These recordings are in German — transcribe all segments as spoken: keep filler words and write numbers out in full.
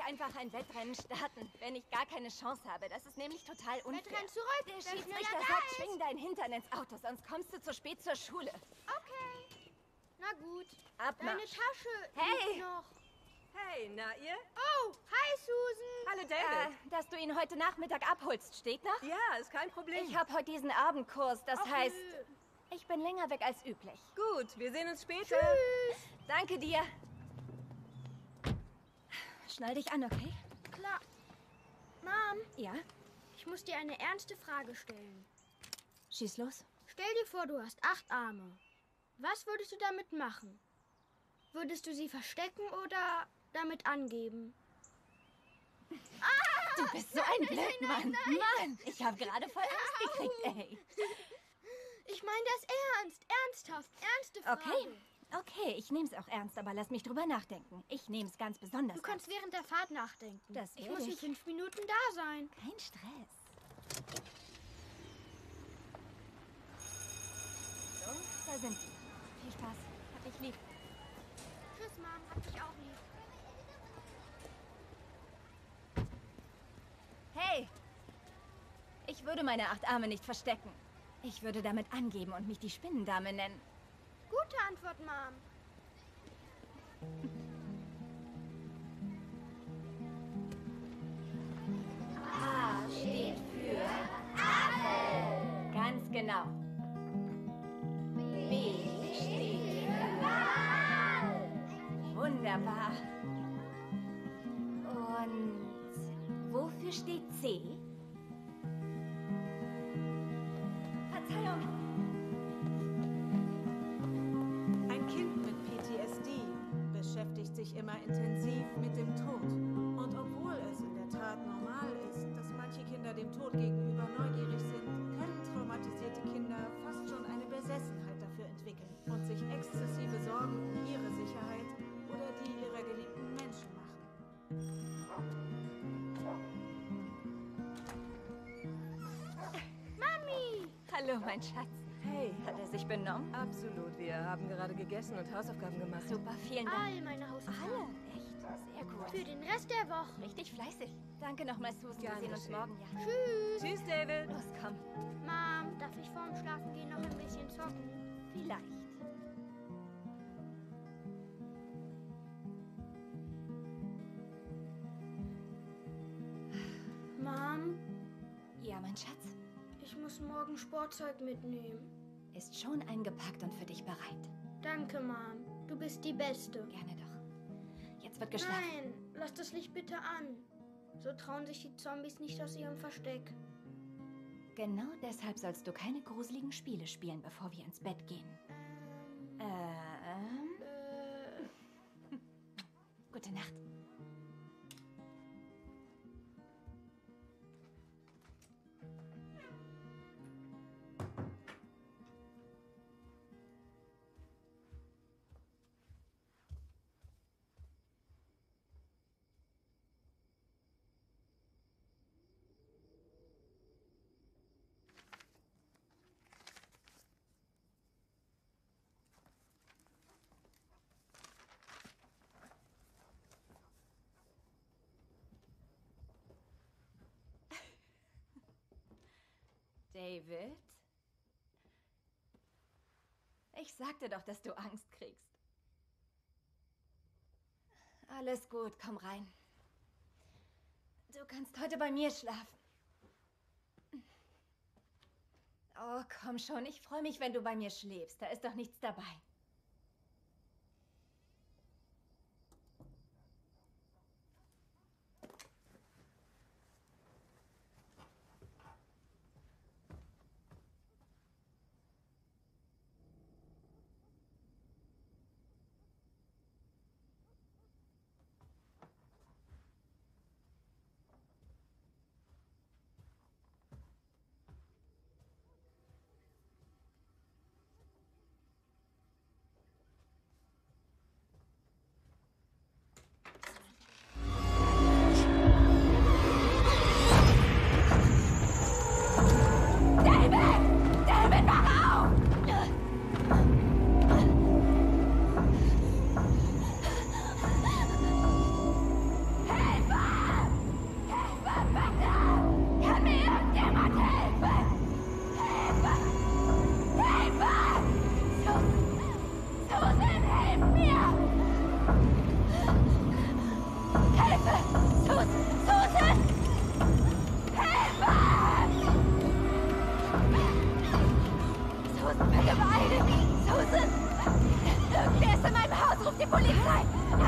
einfach ein Wettrennen starten, wenn ich gar keine Chance habe. Das ist nämlich total unfair. Wettrennen zurück. Der Wer Schiedsrichter schneller sagt, da schwing dein Hintern ins Auto, sonst kommst du zu spät zur Schule. Okay. Na gut. Abmarsch. Deine Tasche Hey! liegt noch. Hey, na ihr? Oh, hi Susan. Hallo David. Äh, dass du ihn heute Nachmittag abholst, steht noch? Ja, ist kein Problem. Ich habe heute diesen Abendkurs, das Ach, heißt, nö. ich bin länger weg als üblich. Gut, wir sehen uns später. Tschüss. Danke dir. Schnall dich an, okay? Klar. Mom, Ja? ich muss dir eine ernste Frage stellen. Schieß los. Stell dir vor, du hast acht Arme. Was würdest du damit machen? Würdest du sie verstecken oder damit angeben? Du bist so ein Blödmann. Mann, ich habe gerade voll Angst gekriegt, ey. Ich meine das ernst. Ernsthaft. Ernste Frage. Okay, okay, ich nehm's auch ernst, aber lass mich drüber nachdenken. Ich nehm's ganz besonders Du kannst während der Fahrt nachdenken. Das ich will muss in ich. fünf Minuten da sein. ernst. Kein Stress. So, da sind sie. Viel Spaß. Hab dich lieb. Tschüss, Mom. Hab dich auch lieb. Hey! Ich würde meine acht Arme nicht verstecken. Ich würde damit angeben und mich die Spinnendame nennen. Gute Antwort, Mom. A steht für Apfel. Ganz genau. B steht für Ball. Wunderbar. Und wofür steht C? Verzeihung. Ein Kind mit P T S D beschäftigt sich immer intensiv mit dem Tod. Und obwohl es in der Tat normal ist, dass manche Kinder dem Tod gegenüber neugierig sind, können traumatisierte Kinder fast schon eine Besessenheit dafür entwickeln und sich exzessive Sorgen um ihre Sicherheit oder die ihrer geliebten Menschen machen. Mami! Hallo, mein Schatz. Hey, Hat er sich benommen? absolut. Wir haben gerade gegessen und Hausaufgaben gemacht. Super, vielen Dank. All meine Hausaufgaben. Alle? Echt? Sehr gut. Für den Rest der Woche. Richtig fleißig. Danke nochmal, Susan. Wir Gern sehen uns geschehen. morgen, ja. Tschüss. Tschüss, David. Los, komm. Mom, darf ich vorm Schlafengehen noch ein bisschen zocken? Vielleicht. Mom, Ja, mein Schatz. ich muss morgen Sportzeug mitnehmen. Ist schon eingepackt und für dich bereit. Danke, Mom. Du bist die Beste. Gerne doch. Jetzt wird geschlafen. Nein, lass das Licht bitte an. So trauen sich die Zombies nicht aus ihrem Versteck. Genau deshalb sollst du keine gruseligen Spiele spielen, bevor wir ins Bett gehen. Ähm. Äh, Gute Nacht. David? Ich sagte doch, dass du Angst kriegst. Alles gut, komm rein. Du kannst heute bei mir schlafen. Oh, komm schon, ich freue mich, wenn du bei mir schläfst. Da ist doch nichts dabei.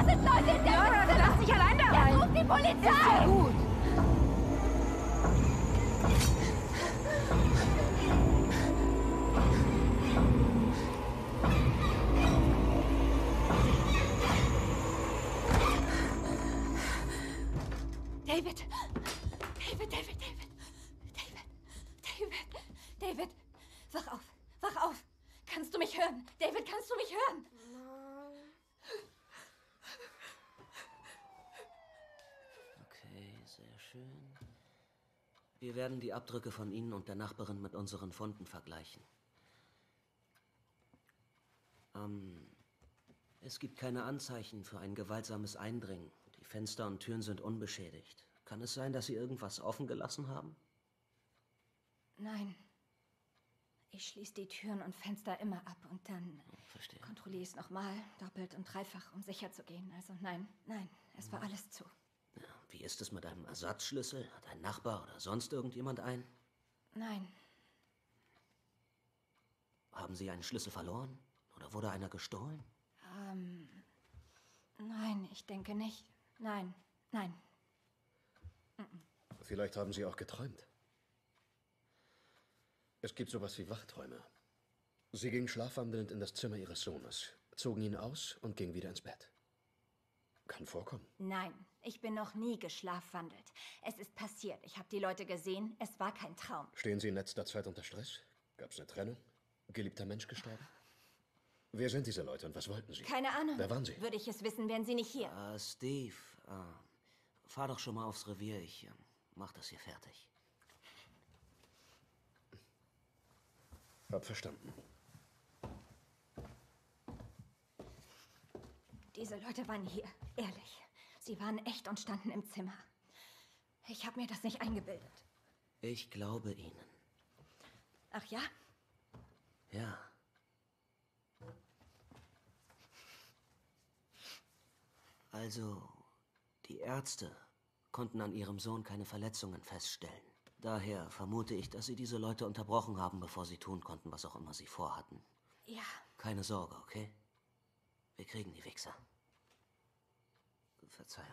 sind Leute in der Laura, du lass dich allein da rein. Ruf die Polizei! Gut. David! David, David, David! David! David! David! Wach auf! Wach auf! Kannst du mich hören? David, kannst du mich hören? Okay, sehr schön. Wir werden die Abdrücke von Ihnen und der Nachbarin mit unseren Funden vergleichen. Ähm, es gibt keine Anzeichen für ein gewaltsames Eindringen. Die Fenster und Türen sind unbeschädigt. Kann es sein, dass Sie irgendwas offen gelassen haben? Nein. Ich schließe die Türen und Fenster immer ab und dann Verstehe. kontrolliere ich es nochmal, doppelt und dreifach, um sicher zu gehen. Also nein, nein, es war alles zu. Ja, wie ist es mit einem Ersatzschlüssel? Hat ein Nachbar oder sonst irgendjemand einen? Nein, Haben Sie einen Schlüssel verloren? Oder wurde einer gestohlen? ähm, nein, ich denke nicht. Nein, nein. Vielleicht haben Sie auch geträumt. Es gibt sowas wie Wachträume. Sie ging schlafwandelnd in das Zimmer ihres Sohnes, zogen ihn aus und gingen wieder ins Bett. Kann vorkommen. Nein, ich bin noch nie geschlafwandelt. Es ist passiert. Ich habe die Leute gesehen. Es war kein Traum. Stehen Sie in letzter Zeit unter Stress? Gab es eine Trennung? Geliebter Mensch gestorben? Wer sind diese Leute und was wollten sie? Keine Ahnung. Wer waren sie? Würde ich es wissen, wären sie nicht hier. Äh, Steve, äh, fahr doch schon mal aufs Revier. Ich äh, mach das hier fertig. Hab verstanden. Diese Leute waren hier. Ehrlich. Sie waren echt und standen im Zimmer. Ich habe mir das nicht eingebildet. Ich glaube Ihnen. Ach ja? Ja. Also, die Ärzte konnten an Ihrem Sohn keine Verletzungen feststellen. Daher vermute ich, dass Sie diese Leute unterbrochen haben, bevor sie tun konnten, was auch immer sie vorhatten. Ja. Keine Sorge, okay? Wir kriegen die Wichser. Verzeihung.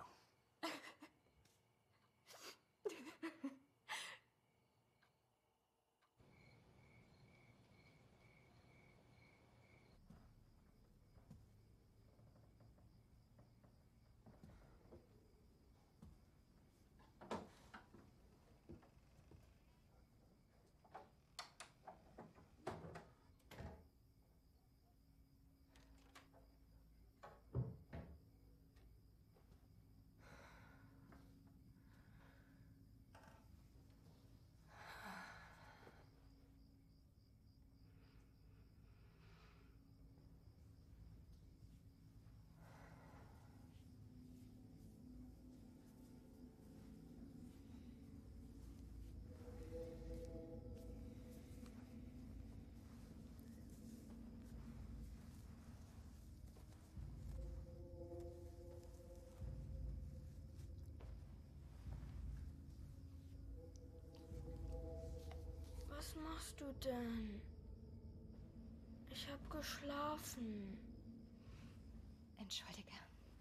Was machst du denn? Ich hab geschlafen. Entschuldige.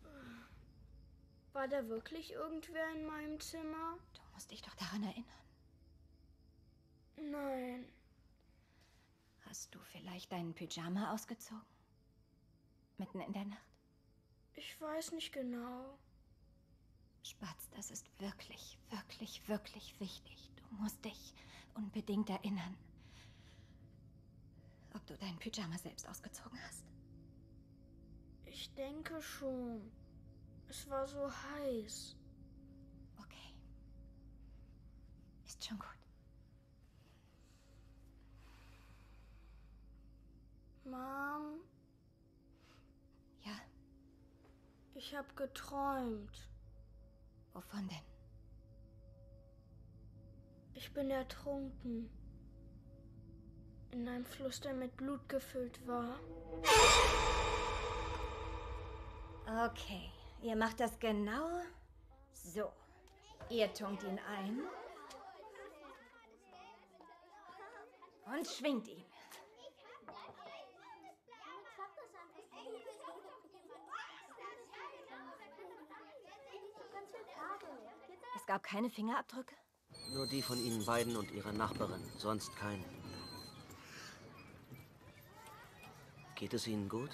War da wirklich irgendwer in meinem Zimmer? Du musst dich doch daran erinnern. Nein. Hast du vielleicht deinen Pyjama ausgezogen? Mitten in der Nacht? Ich weiß nicht genau. Spatz, das ist wirklich, wirklich, wirklich wichtig. Du musst dich unbedingt erinnern, ob du deinen Pyjama selbst ausgezogen hast. Ich denke schon. Es war so heiß. Okay. Ist schon gut. Mom, Ja, ich hab geträumt. wovon denn? Ich bin ertrunken. In einem Fluss, der mit Blut gefüllt war. Okay, ihr macht das genau so. Ihr tunkt ihn ein und schwingt ihn. Es gab keine Fingerabdrücke? Nur die von Ihnen beiden und Ihrer Nachbarin, sonst keine. Geht es Ihnen gut?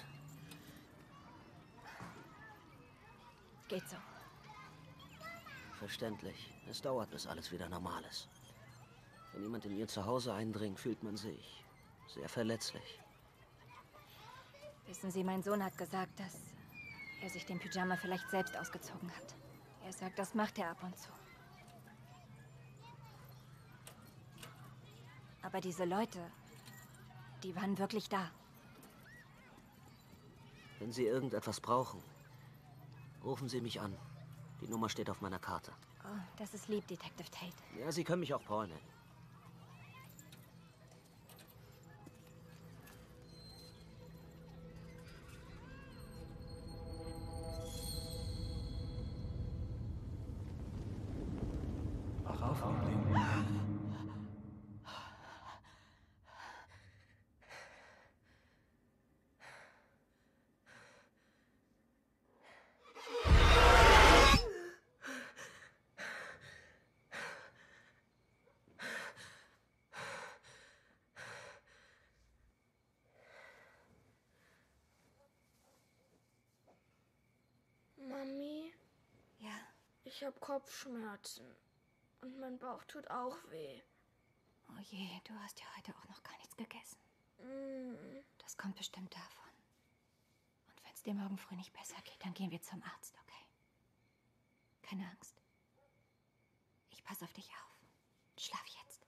Geht so. Verständlich. Es dauert, bis alles wieder normal ist. Wenn jemand in Ihr Zuhause eindringt, fühlt man sich sehr verletzlich. Wissen Sie, mein Sohn hat gesagt, dass er sich den Pyjama vielleicht selbst ausgezogen hat. Er sagt, das macht er ab und zu. Aber diese Leute, die waren wirklich da. Wenn Sie irgendetwas brauchen, rufen Sie mich an. Die Nummer steht auf meiner Karte. Oh, das ist lieb, Detective Tate. Ja, Sie können mich auch Paul nennen. Wach auf, Liebling. Mami, Ja, ich habe Kopfschmerzen. Und mein Bauch tut auch weh. oh je, du hast ja heute auch noch gar nichts gegessen. Mm. Das kommt bestimmt davon. Und wenn es dir morgen früh nicht besser geht, dann gehen wir zum Arzt, okay? Keine Angst. Ich passe auf dich auf. Schlaf jetzt.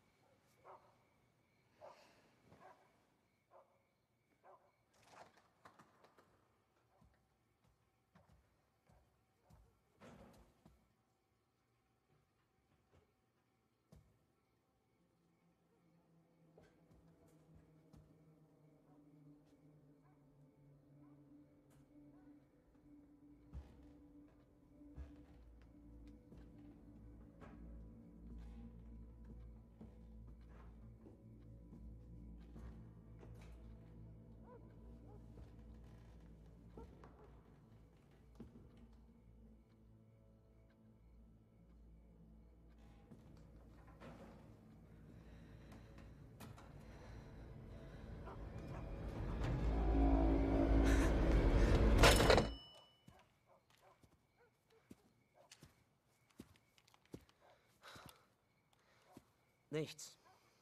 Nichts.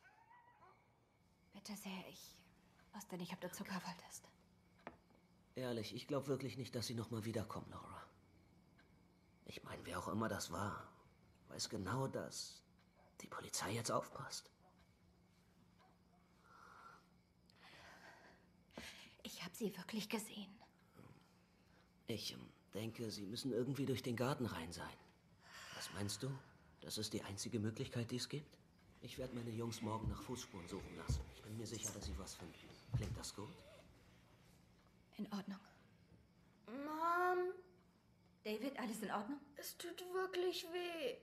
Bitte sehr, ich wusste nicht, ob du Zucker wolltest. Ehrlich, ich glaube wirklich nicht, dass Sie noch mal wiederkommen, Laura. Ich meine, wer auch immer das war, weiß genau, dass die Polizei jetzt aufpasst. Ich habe sie wirklich gesehen. Ich ähm, denke, Sie müssen irgendwie durch den Garten rein sein. Was meinst du? Das ist die einzige Möglichkeit, die es gibt? Ich werde meine Jungs morgen nach Fußspuren suchen lassen. Ich bin mir sicher, dass sie was finden. Klingt das gut? In Ordnung. Mom, David, alles in Ordnung? es tut wirklich weh.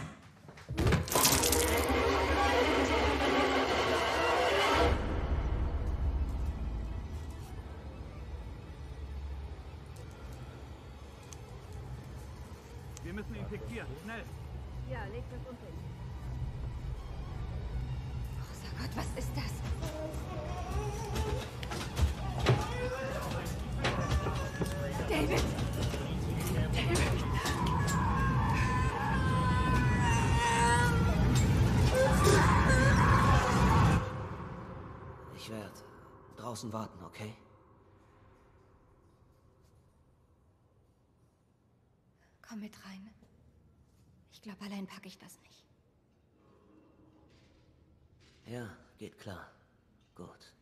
Wir müssen ihn fixieren. Schnell. Ja, leg das unter ihn. Großer Gott, was ist das? David! David! Ich werde draußen warten, okay? Komm mit rein. Ich glaube, allein packe ich das nicht. Ja, geht klar. Gut.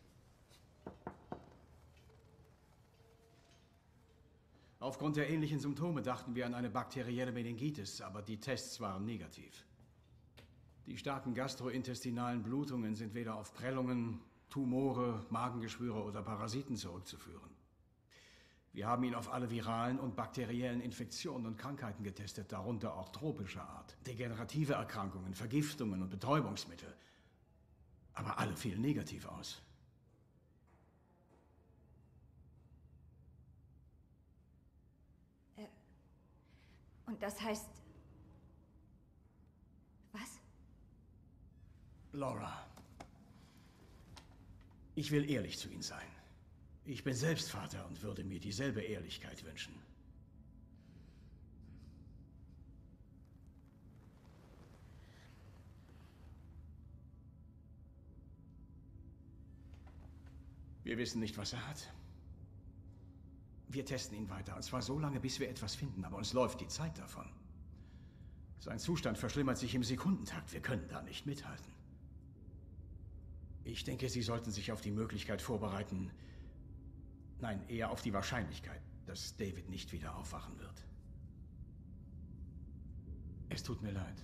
Aufgrund der ähnlichen Symptome dachten wir an eine bakterielle Meningitis, aber die Tests waren negativ. Die starken gastrointestinalen Blutungen sind weder auf Prellungen, Tumore, Magengeschwüre oder Parasiten zurückzuführen. Wir haben ihn auf alle viralen und bakteriellen Infektionen und Krankheiten getestet, darunter auch tropischer Art, degenerative Erkrankungen, Vergiftungen und Betäubungsmittel. Aber alle fielen negativ aus. Und das heißt, Laura, ich will ehrlich zu Ihnen sein. Ich bin selbst Vater und würde mir dieselbe Ehrlichkeit wünschen. Wir wissen nicht, was er hat. Wir testen ihn weiter, und zwar so lange, bis wir etwas finden, aber uns läuft die Zeit davon. Sein Zustand verschlimmert sich im Sekundentakt. Wir können da nicht mithalten. Ich denke, Sie sollten sich auf die Möglichkeit vorbereiten, nein, eher auf die Wahrscheinlichkeit, dass David nicht wieder aufwachen wird. Es tut mir leid.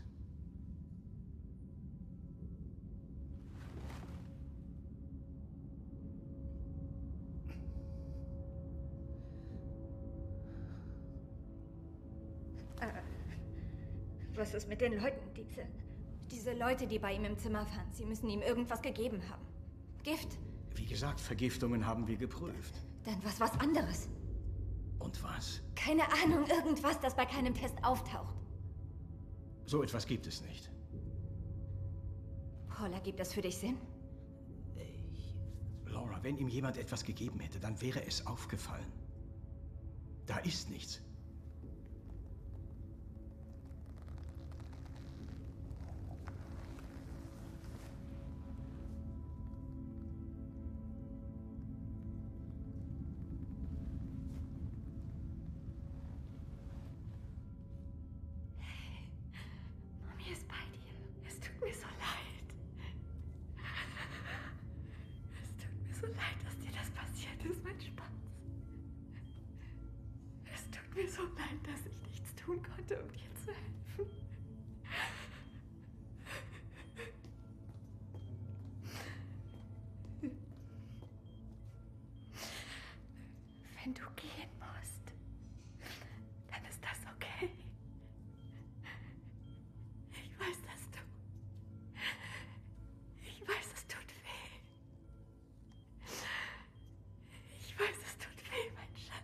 Was ist mit den Leuten, diese, diese Leute, die bei ihm im Zimmer waren? Sie müssen ihm irgendwas gegeben haben. Gift? Wie gesagt, Vergiftungen haben wir geprüft. Dann was was anderes. Und was? Keine Ahnung, irgendwas, das bei keinem Test auftaucht. So etwas gibt es nicht. Paula, gibt das für dich Sinn? Ich... Laura, wenn ihm jemand etwas gegeben hätte, dann wäre es aufgefallen. Da ist nichts. Mir so leid, dass ich nichts tun konnte, um dir zu helfen. Wenn du gehen musst, dann ist das okay. Ich weiß, dass du... Ich weiß, es tut weh. Ich weiß, es tut weh, mein Schatz.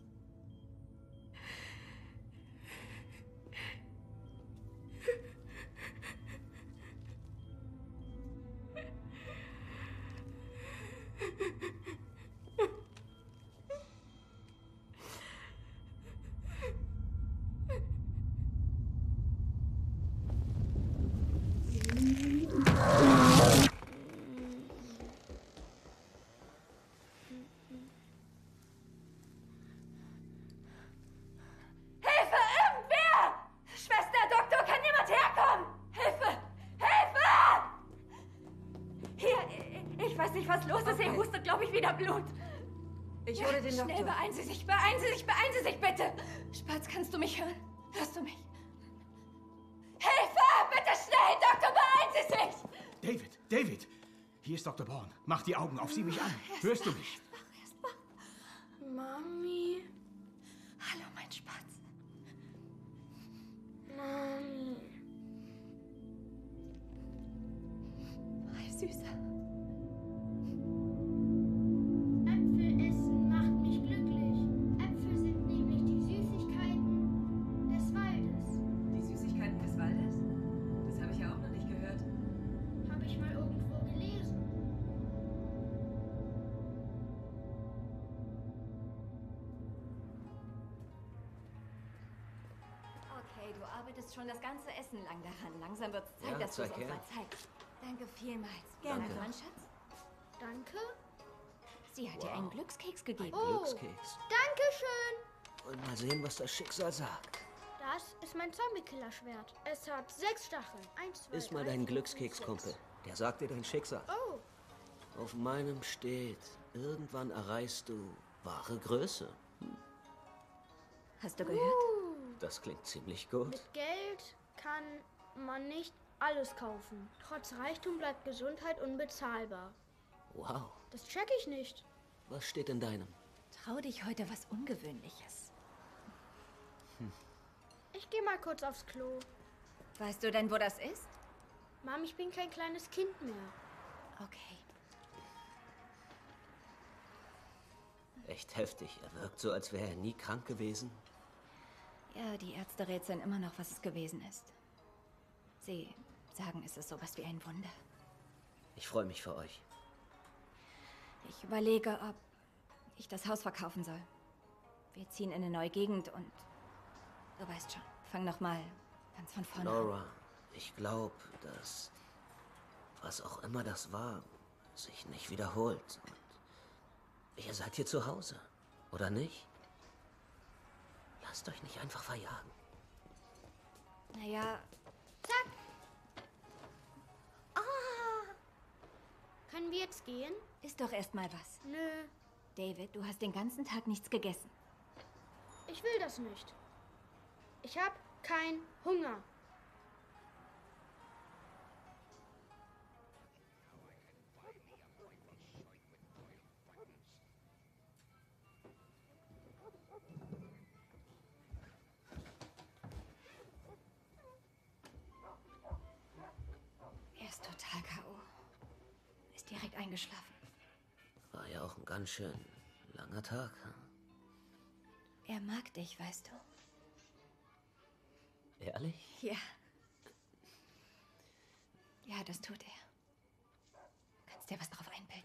Blut. Ich hole den Doktor. Schnell, beeilen Sie sich, beeilen Sie sich, beeilen Sie sich, bitte. Spatz, kannst du mich hören? Hörst du mich? Hilfe! Bitte schnell, Doktor, beeilen Sie sich! David, David! Hier ist Doktor Bourne. Mach die Augen auf, sieh mich an. Erst Hörst wach, du mich? Erst wach, erst wach. Mami. Hallo, mein Spatz. Mami. Hi, Süßer. Schon das ganze Essen lang daran. Langsam wird es Zeit, Ja, dass du es zeig uns her. mal zeigst. Danke vielmals. Gerne, Danke. mein Schatz. Danke. Sie hat dir einen Glückskeks gegeben. Oh, Glückskeks. Dankeschön. Und mal sehen, was das Schicksal sagt. Das ist mein Zombie-Killer-Schwert. Es hat sechs Stacheln. Eins, zwei, Iss mal drei, deinen vier, Glückskekskumpel. fünf, sechs. Der sagt dir dein Schicksal. Oh, Auf meinem steht, irgendwann erreichst du wahre Größe. Hast du gehört? uh. Das klingt ziemlich gut. Mit Geld kann man nicht alles kaufen. Trotz Reichtum bleibt Gesundheit unbezahlbar. Wow. Das check ich nicht. Was steht in deinem? Trau dich heute was Ungewöhnliches. Ich gehe mal kurz aufs Klo. Weißt du denn, wo das ist? Mom, ich bin kein kleines Kind mehr. Okay. Echt heftig. Er wirkt so, als wäre er nie krank gewesen. Ja, die Ärzte rätseln immer noch, was es gewesen ist. Sie sagen, es ist sowas wie ein Wunder. Ich freue mich für euch. Ich überlege, ob ich das Haus verkaufen soll. Wir ziehen in eine neue Gegend und du weißt schon, fang noch mal ganz von vorne an. Laura, ich glaube, dass was auch immer das war, sich nicht wiederholt. Und ihr seid hier zu Hause, oder nicht? Lasst euch nicht einfach verjagen. Naja, Zack. Ah. Können wir jetzt gehen? isst doch erst mal was. Nö, David, du hast den ganzen Tag nichts gegessen. ich will das nicht. Ich hab keinen Hunger. Er ist total K O Ist direkt eingeschlafen. War ja auch ein ganz schön langer Tag. Hm? Er mag dich, weißt du? Ehrlich? Ja. Ja, das tut er. Kannst dir was drauf einbilden.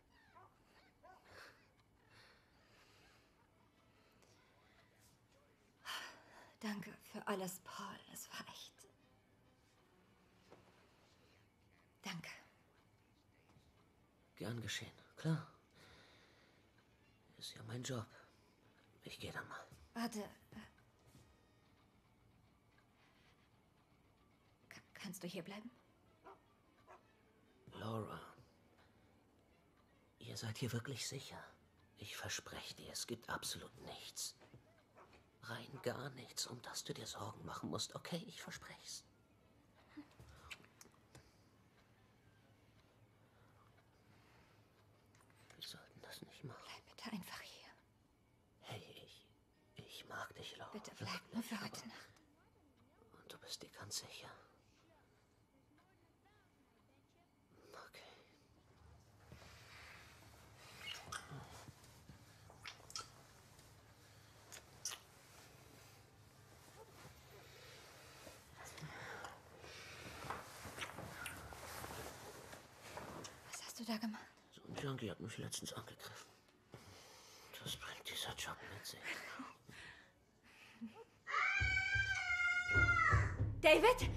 Danke für alles, Paul. Es war echt... Danke. Gern geschehen, klar. Ist ja mein Job. Ich gehe dann mal. Warte. Ka- kannst du hier bleiben? Laura, ihr seid hier wirklich sicher? Ich verspreche dir, es gibt absolut nichts. Rein gar nichts, um das du dir Sorgen machen musst. Okay, ich verspreche es. Wir sollten das nicht machen. Bleib bitte einfach hier. Hey, ich... Ich mag dich, Laura. Bitte bleib nur für heute Nacht. Und du bist dir ganz sicher? Okay. Was hast du da gemacht? So ein Junkie hat mich letztens angegriffen. Das bringt dieser Job mit sich. David!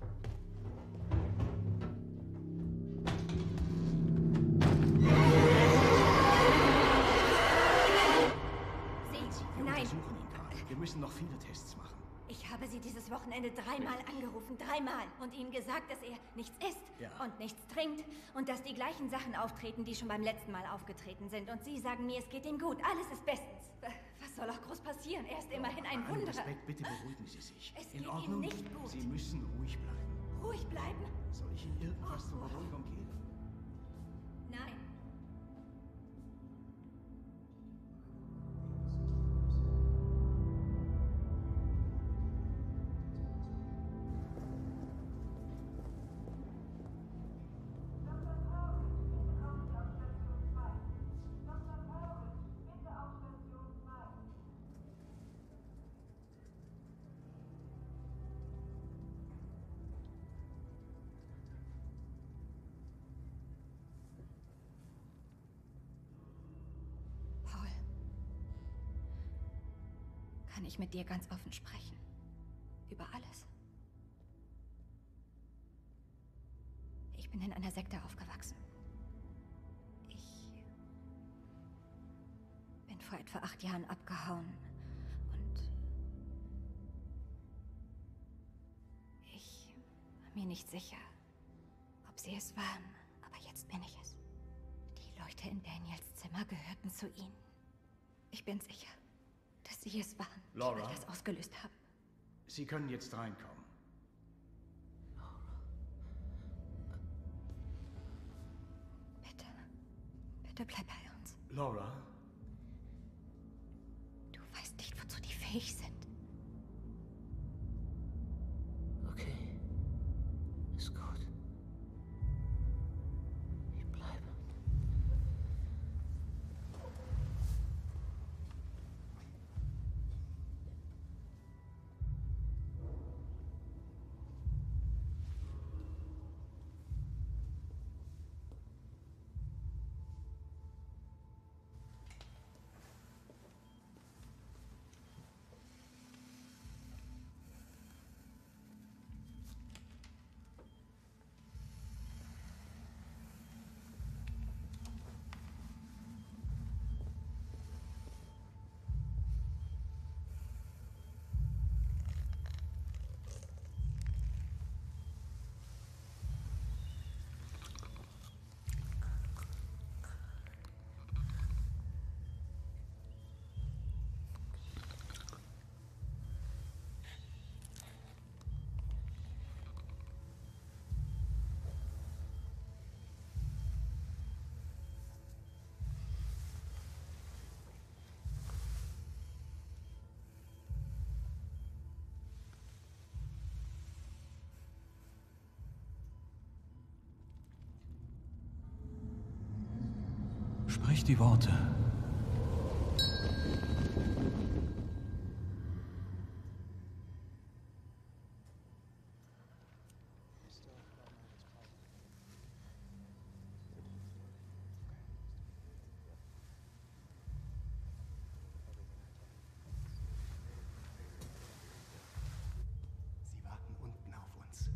Sie, Wir nein. untersuchen ihn gerade. Wir müssen noch viele Tests machen. Ich habe Sie dieses Wochenende dreimal angerufen, dreimal, und Ihnen gesagt, dass er nichts isst Ja. und nichts trinkt und dass die gleichen Sachen auftreten, die schon beim letzten Mal aufgetreten sind. Und Sie sagen mir, es geht ihm gut, alles ist bestens. Äh, Was soll auch groß passieren? Er ist immerhin ein Bei allem Wunder. Respekt, bitte beruhigen Sie sich. Es In geht ihm Ordnung? nicht gut. Sie müssen ruhig bleiben. Ruhig bleiben? Soll ich Ihnen irgendwas zur Beruhigung geben? Nein. Paul. Kann ich mit dir ganz offen sprechen? Über alles? Ich bin in einer Sekte aufgewachsen. Ich bin vor etwa acht Jahren abgehauen und ich war mir nicht sicher, ob sie es waren, aber jetzt bin ich es. Die Leute in Daniels Zimmer gehörten zu ihnen. Ich bin sicher, dass sie es waren, Laura? die all das ausgelöst haben. Sie können jetzt reinkommen. Bitte, bitte bleib bei uns. Laura? Du weißt nicht, wozu die fähig sind. Okay. Ist gut. Ich bleibe. Sprich die Worte. Sie warten unten auf uns.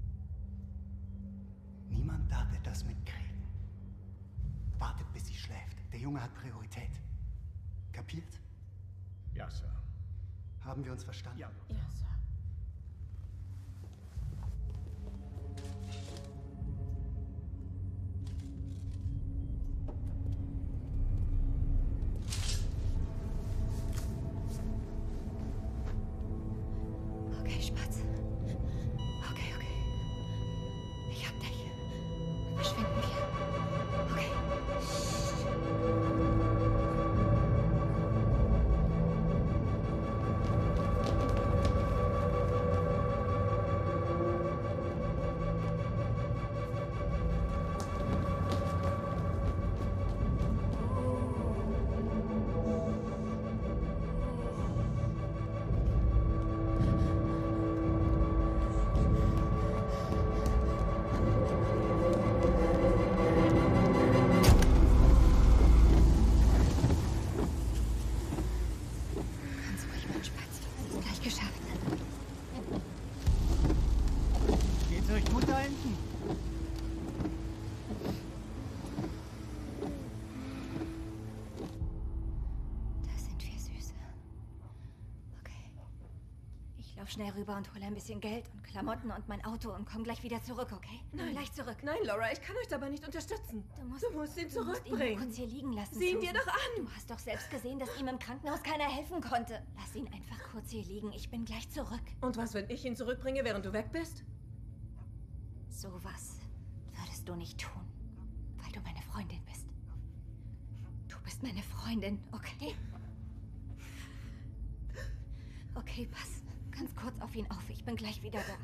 Niemand da wird das mitkriegen. Wartet, bis sie schläft. Der Junge hat Priorität. Kapiert? Ja, Sir. Haben wir uns verstanden? Ja. Ja, Sir. Okay, Spatz. Okay, okay. Ich hab dich. Verschwinden wir. Okay. Ganz ruhig, mein Spatz. Ist gleich geschafft. Geht's euch gut da hinten? Da sind wir, Süße. Okay. Ich lauf schnell rüber und hole ein bisschen Geld und Klamotten und mein Auto und komm gleich wieder zurück, okay? Komm gleich zurück. Nein, Laura, ich kann euch dabei nicht unterstützen. Du musst, Du musst ihn du musst ihn nur zurückbringen. kurz hier liegen lassen. Sieh ihn dir Susan. doch an. Du hast doch selbst gesehen, dass ihm im Krankenhaus keiner helfen konnte. Lass ihn einfach kurz hier liegen. Ich bin gleich zurück. Und was, wenn ich ihn zurückbringe, während du weg bist? Sowas würdest du nicht tun, weil du meine Freundin bist. Du bist meine Freundin, okay? Okay, pass ganz kurz auf ihn auf. Ich bin gleich wieder da.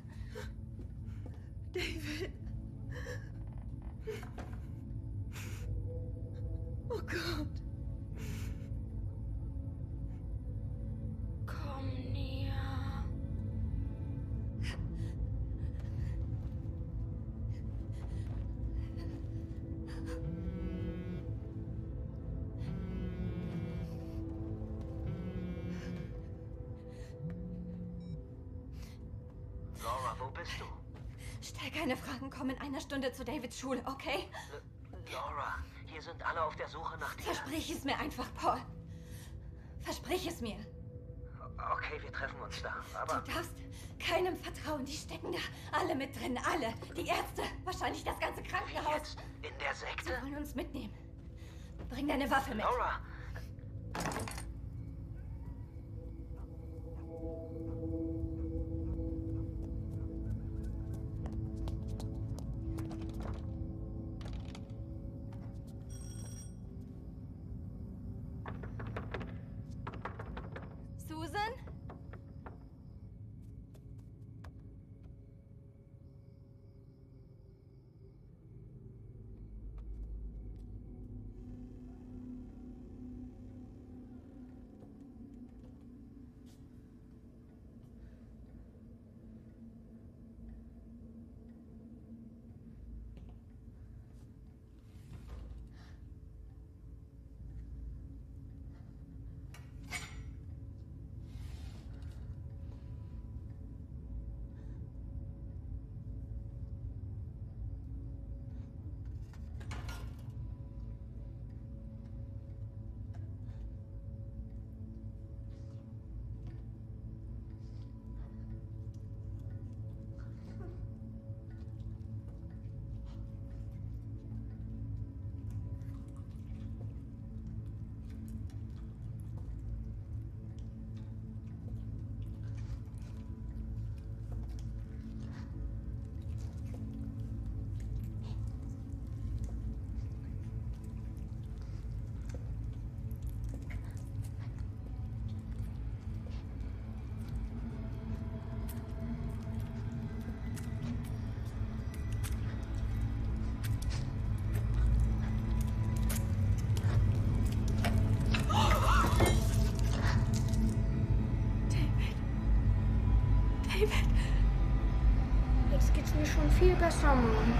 David. Oh Gott. Komm näher. Laura, wo bist du? Stell keine Fragen, komm in einer Stunde zu Davids Schule, okay? Laura, hier sind alle auf der Suche nach dir. Versprich es mir einfach, Paul. Versprich es mir. Okay, wir treffen uns da, aber... Du darfst keinem vertrauen. Die stecken da alle mit drin. Alle. Die Ärzte. Wahrscheinlich das ganze Wie Krankenhaus. jetzt? In der Sie Sekte? wollen uns mitnehmen. Bring deine Waffe mit. Laura! Susan? besser, Mom.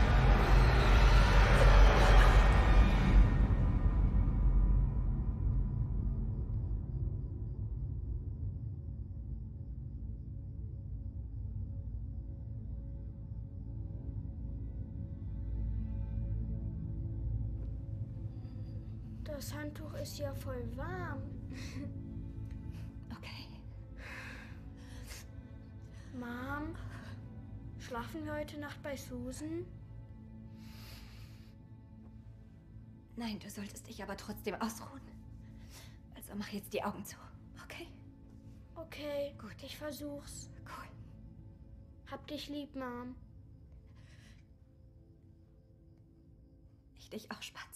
Das Handtuch ist ja voll warm. Okay. Mom, schlafen wir heute Nacht bei Susan? Nein, du solltest dich aber trotzdem ausruhen. Also mach jetzt die Augen zu, okay? Okay, gut, ich versuch's. Cool. Hab dich lieb, Mom. Ich dich auch, Spatz.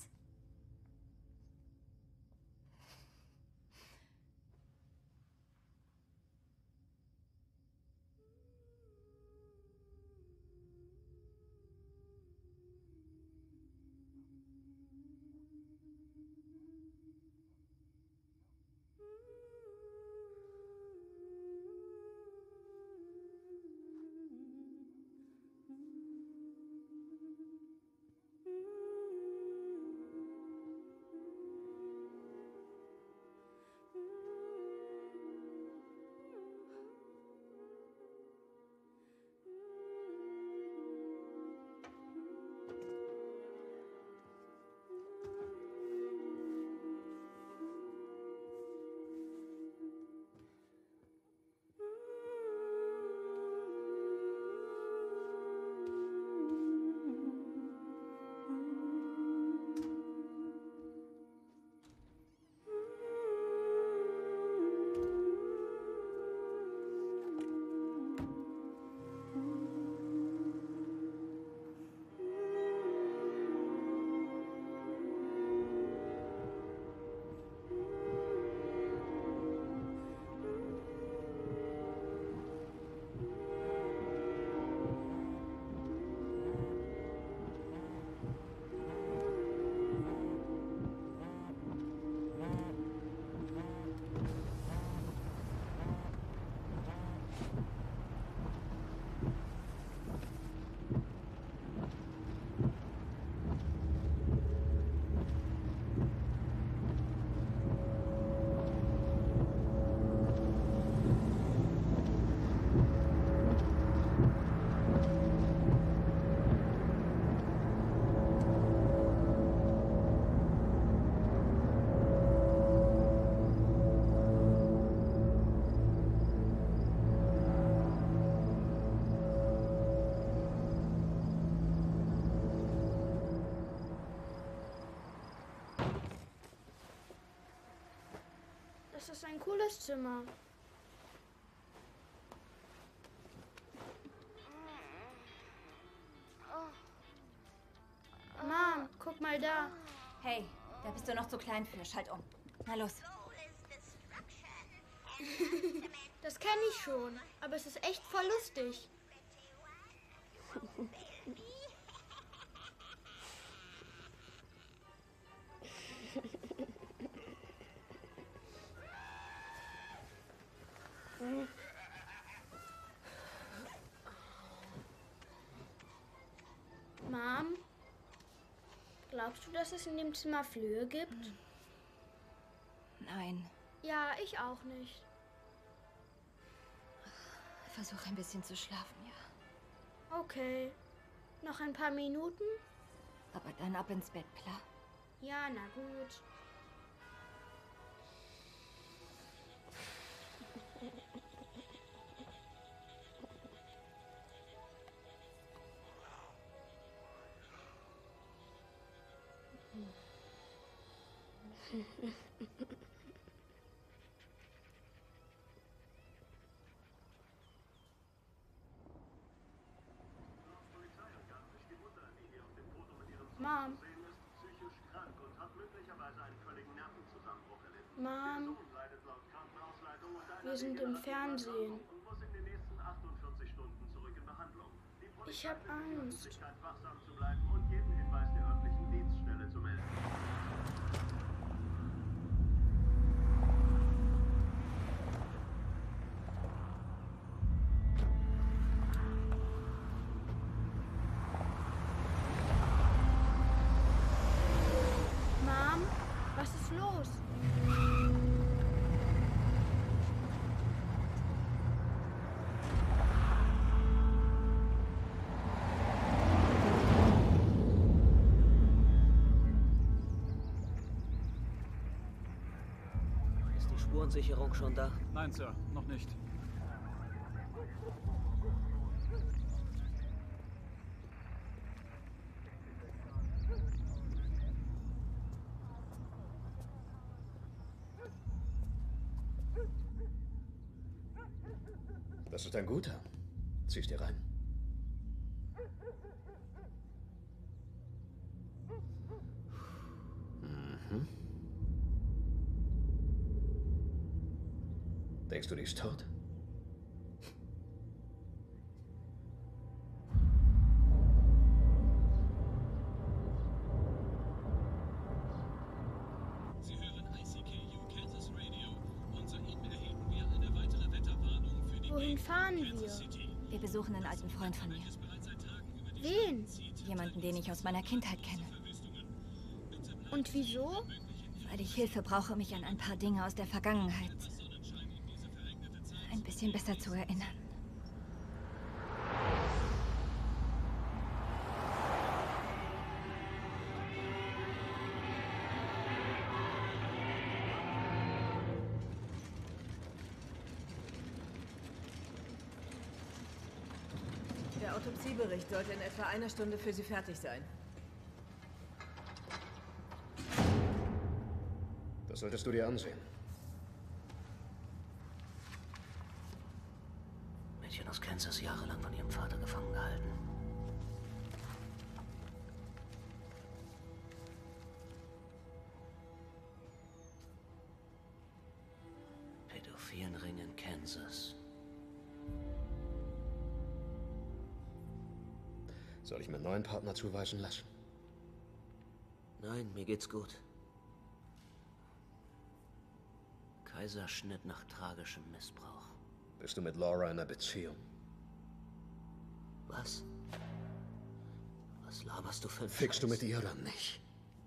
Das ist ein cooles Zimmer. Mom, guck mal da. Hey, da bist du noch zu klein für. Schalt um. Na los. Das kenne ich schon, aber es ist echt voll lustig. Mom, glaubst du, dass es in dem Zimmer Flöhe gibt? Nein. Ja, ich auch nicht. Versuch ein bisschen zu schlafen, ja. Okay. Noch ein paar Minuten? Aber dann ab ins Bett, klar? Ja, na gut. Mom. Mom. Wir sind im Fernsehen. Ich hab Angst. ist los? Ist die Spurensicherung schon da? Nein, Sir, noch nicht. Das ist ein guter. Zieh's dir rein. Mhm. Denkst du, die ist tot? Sie hören I C K U Kansas Radio. Und soeben erheben wir eine weitere Wetterwarnung für die Wohin Gegend fahren Kansas wir? City. Wir besuchen einen alten Freund von mir. Bereits seit Tagen über die Wen? Jemanden, den ich aus meiner Kindheit kenne. Und wieso? Weil ich Hilfe brauche, mich an ein paar Dinge aus der Vergangenheit ein bisschen besser zu erinnern. Der Autopsiebericht sollte in etwa einer Stunde für Sie fertig sein. Das solltest du dir ansehen. Mädchen aus Kansas, jahrelang von ihrem Vater gefangen gehalten. Pädophilen Ring in Kansas. Soll ich mir einen neuen Partner zuweisen lassen? Nein, mir geht's gut. Kaiserschnitt nach tragischem Missbrauch. Bist du mit Laura in einer Beziehung? Was? Was laberst du für ein Fickst du Scheiß? mit ihr oder nicht?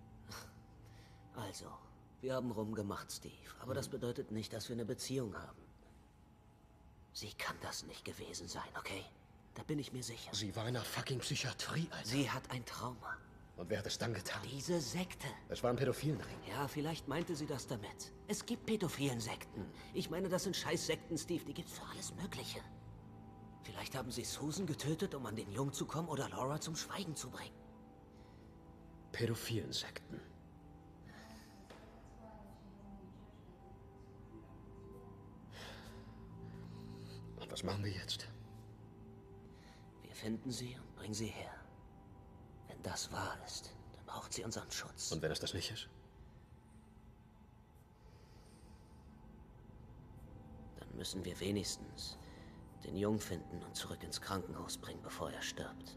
Also, wir haben rumgemacht, Steve. Aber das bedeutet nicht, dass wir eine Beziehung haben. Sie kann das nicht gewesen sein, okay? Da bin ich mir sicher. Sie war in einer fucking Psychiatrie, Alter. Sie hat ein Trauma. Und wer hat es dann getan? Diese Sekte. Es war ein Pädophilenring. Ja, vielleicht meinte sie das damit. Es gibt pädophilen Sekten. Ich meine, das sind Scheißsekten, Steve. Die gibt's für alles Mögliche. Vielleicht haben sie Susan getötet, um an den Jungen zu kommen oder Laura zum Schweigen zu bringen. Pädophilensekten. Und was machen wir jetzt? Wir finden sie und bringen sie her. Wenn das wahr ist, dann braucht sie unseren Schutz. Und wenn es das nicht ist? Dann müssen wir wenigstens den Jungen finden und zurück ins Krankenhaus bringen, bevor er stirbt.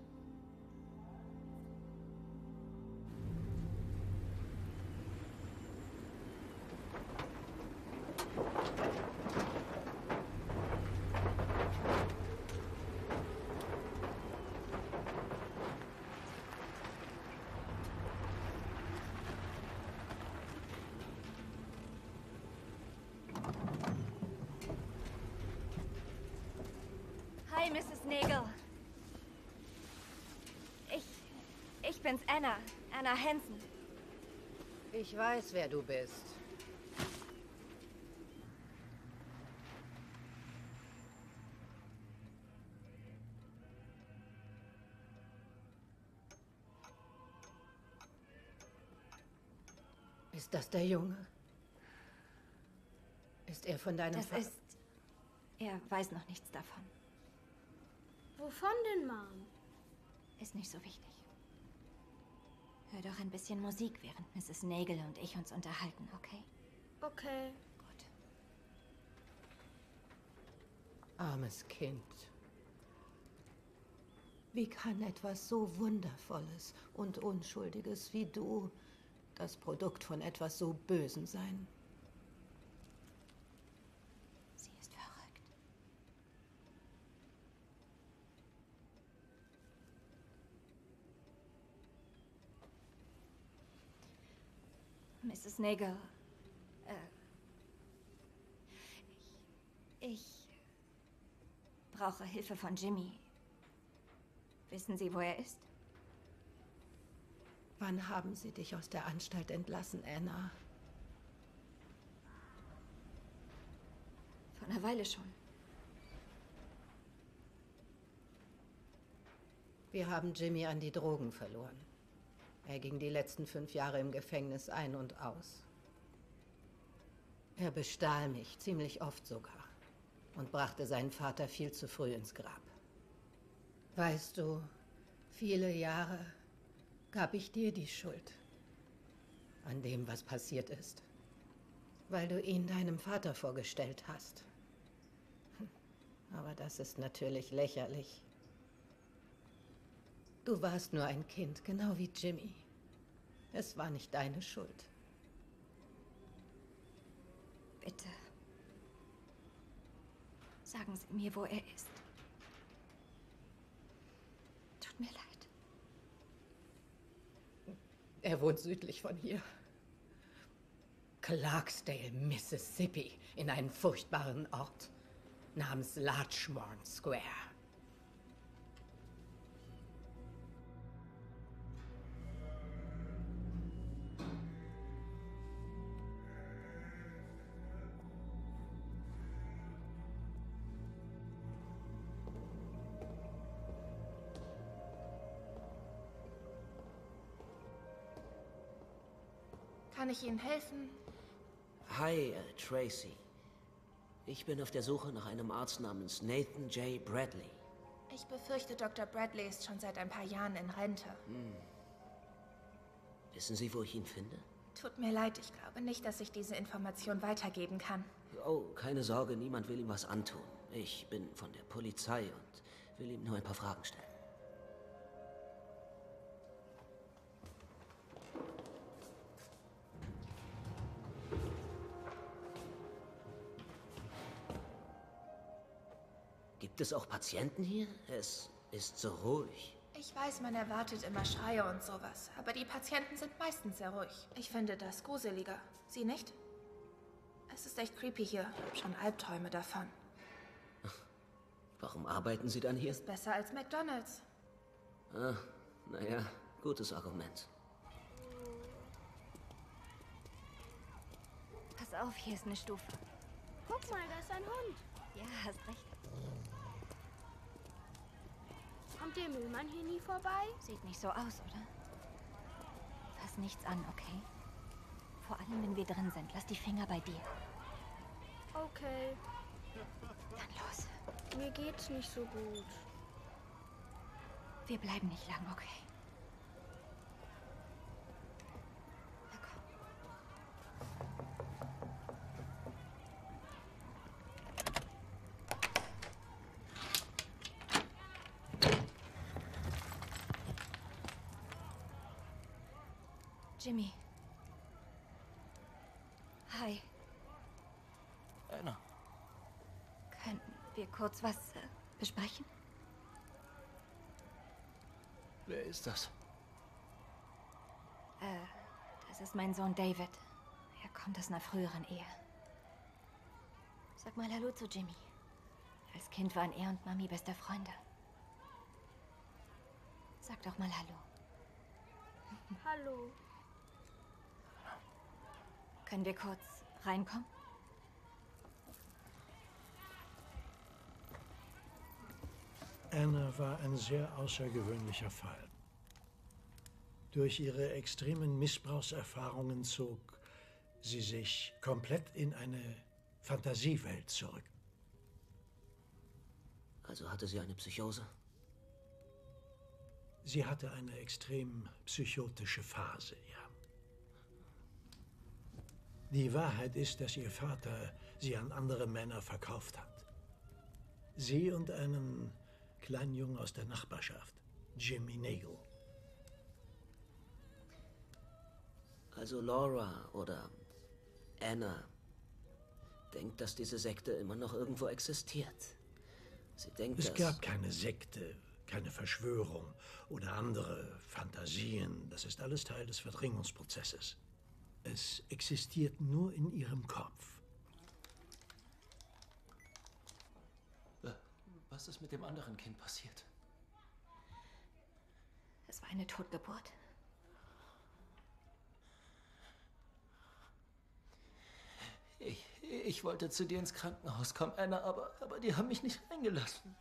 Hi, Misses Nagel. Ich... Ich bin's, Anna. Anna Hansen. Ich weiß, wer du bist. Ist das der Junge? Ist er von deinem Das Vater? ist... Er weiß noch nichts davon. Wovon denn, Mom? Ist nicht so wichtig. Hör doch ein bisschen Musik, während Misses Nagel und ich uns unterhalten, okay? Okay. Gut. Armes Kind. Wie kann etwas so Wundervolles und Unschuldiges wie du das Produkt von etwas so Bösem sein? Sie ist verrückt. Misses Nagel. Äh, ich, ich brauche Hilfe von Jimmy. Wissen Sie, wo er ist? Wann haben sie dich aus der Anstalt entlassen, Anna? Vor einer Weile schon. Wir haben Jimmy an die Drogen verloren. Er ging die letzten fünf Jahre im Gefängnis ein und aus. Er bestahl mich, ziemlich oft sogar, und brachte seinen Vater viel zu früh ins Grab. Weißt du, viele Jahre gab ich dir die Schuld an dem, was passiert ist, weil du ihn deinem Vater vorgestellt hast. Aber das ist natürlich lächerlich. Du warst nur ein Kind, genau wie Jimmy. Es war nicht deine Schuld. Bitte. Sagen Sie mir, wo er ist. Tut mir leid. Er wohnt südlich von hier. Clarksdale, Mississippi, in einem furchtbaren Ort namens Larchmont Square. Kann ich Ihnen helfen? Hi, äh, Tracy. Ich bin auf der Suche nach einem Arzt namens Nathan J. Bradley. Ich befürchte, Doktor Bradley ist schon seit ein paar Jahren in Rente. Hm. Wissen Sie, wo ich ihn finde? Tut mir leid, ich glaube nicht, dass ich diese Information weitergeben kann. Oh, keine Sorge, niemand will ihm was antun. Ich bin von der Polizei und will ihm nur ein paar Fragen stellen. Gibt es auch Patienten hier? Es ist so ruhig. Ich weiß, man erwartet immer Schreie und sowas, aber die Patienten sind meistens sehr ruhig. Ich finde das gruseliger. Sie nicht? Es ist echt creepy hier. Ich habe schon Albträume davon. Warum arbeiten Sie dann hier? Ist besser als McDonald's. Ah, naja, gutes Argument. Pass auf, hier ist eine Stufe. Guck mal, da ist ein Hund. Ja, hast recht. Kommt der Müllmann hier nie vorbei? Sieht nicht so aus, oder? Fass nichts an, okay? Vor allem, wenn wir drin sind. Lass die Finger bei dir. Okay. Dann los. Mir geht's nicht so gut. Wir bleiben nicht lang, okay? Jimmy. Hi. Anna. Könnten wir kurz was äh, besprechen? Wer ist das? Äh, das ist mein Sohn David. Er kommt aus einer früheren Ehe. Sag mal Hallo zu Jimmy. Als Kind waren er und Mami beste Freunde. Sag doch mal Hallo. Hallo. Können wir kurz reinkommen? Anna war ein sehr außergewöhnlicher Fall. Durch ihre extremen Missbrauchserfahrungen zog sie sich komplett in eine Fantasiewelt zurück. Also hatte sie eine Psychose? Sie hatte eine extrem psychotische Phase, ja. Die Wahrheit ist, dass ihr Vater sie an andere Männer verkauft hat. Sie und einen kleinen Jungen aus der Nachbarschaft, Jimmy Nagel. Also Laura oder Anna denkt, dass diese Sekte immer noch irgendwo existiert. Sie denkt, Es dass... gab keine Sekte, keine Verschwörung oder andere Fantasien. Das ist alles Teil des Verdrängungsprozesses. Es existiert nur in ihrem Kopf. Was ist mit dem anderen Kind passiert? Es war eine Totgeburt. Ich, ich wollte zu dir ins Krankenhaus kommen, Anna, aber, aber die haben mich nicht reingelassen.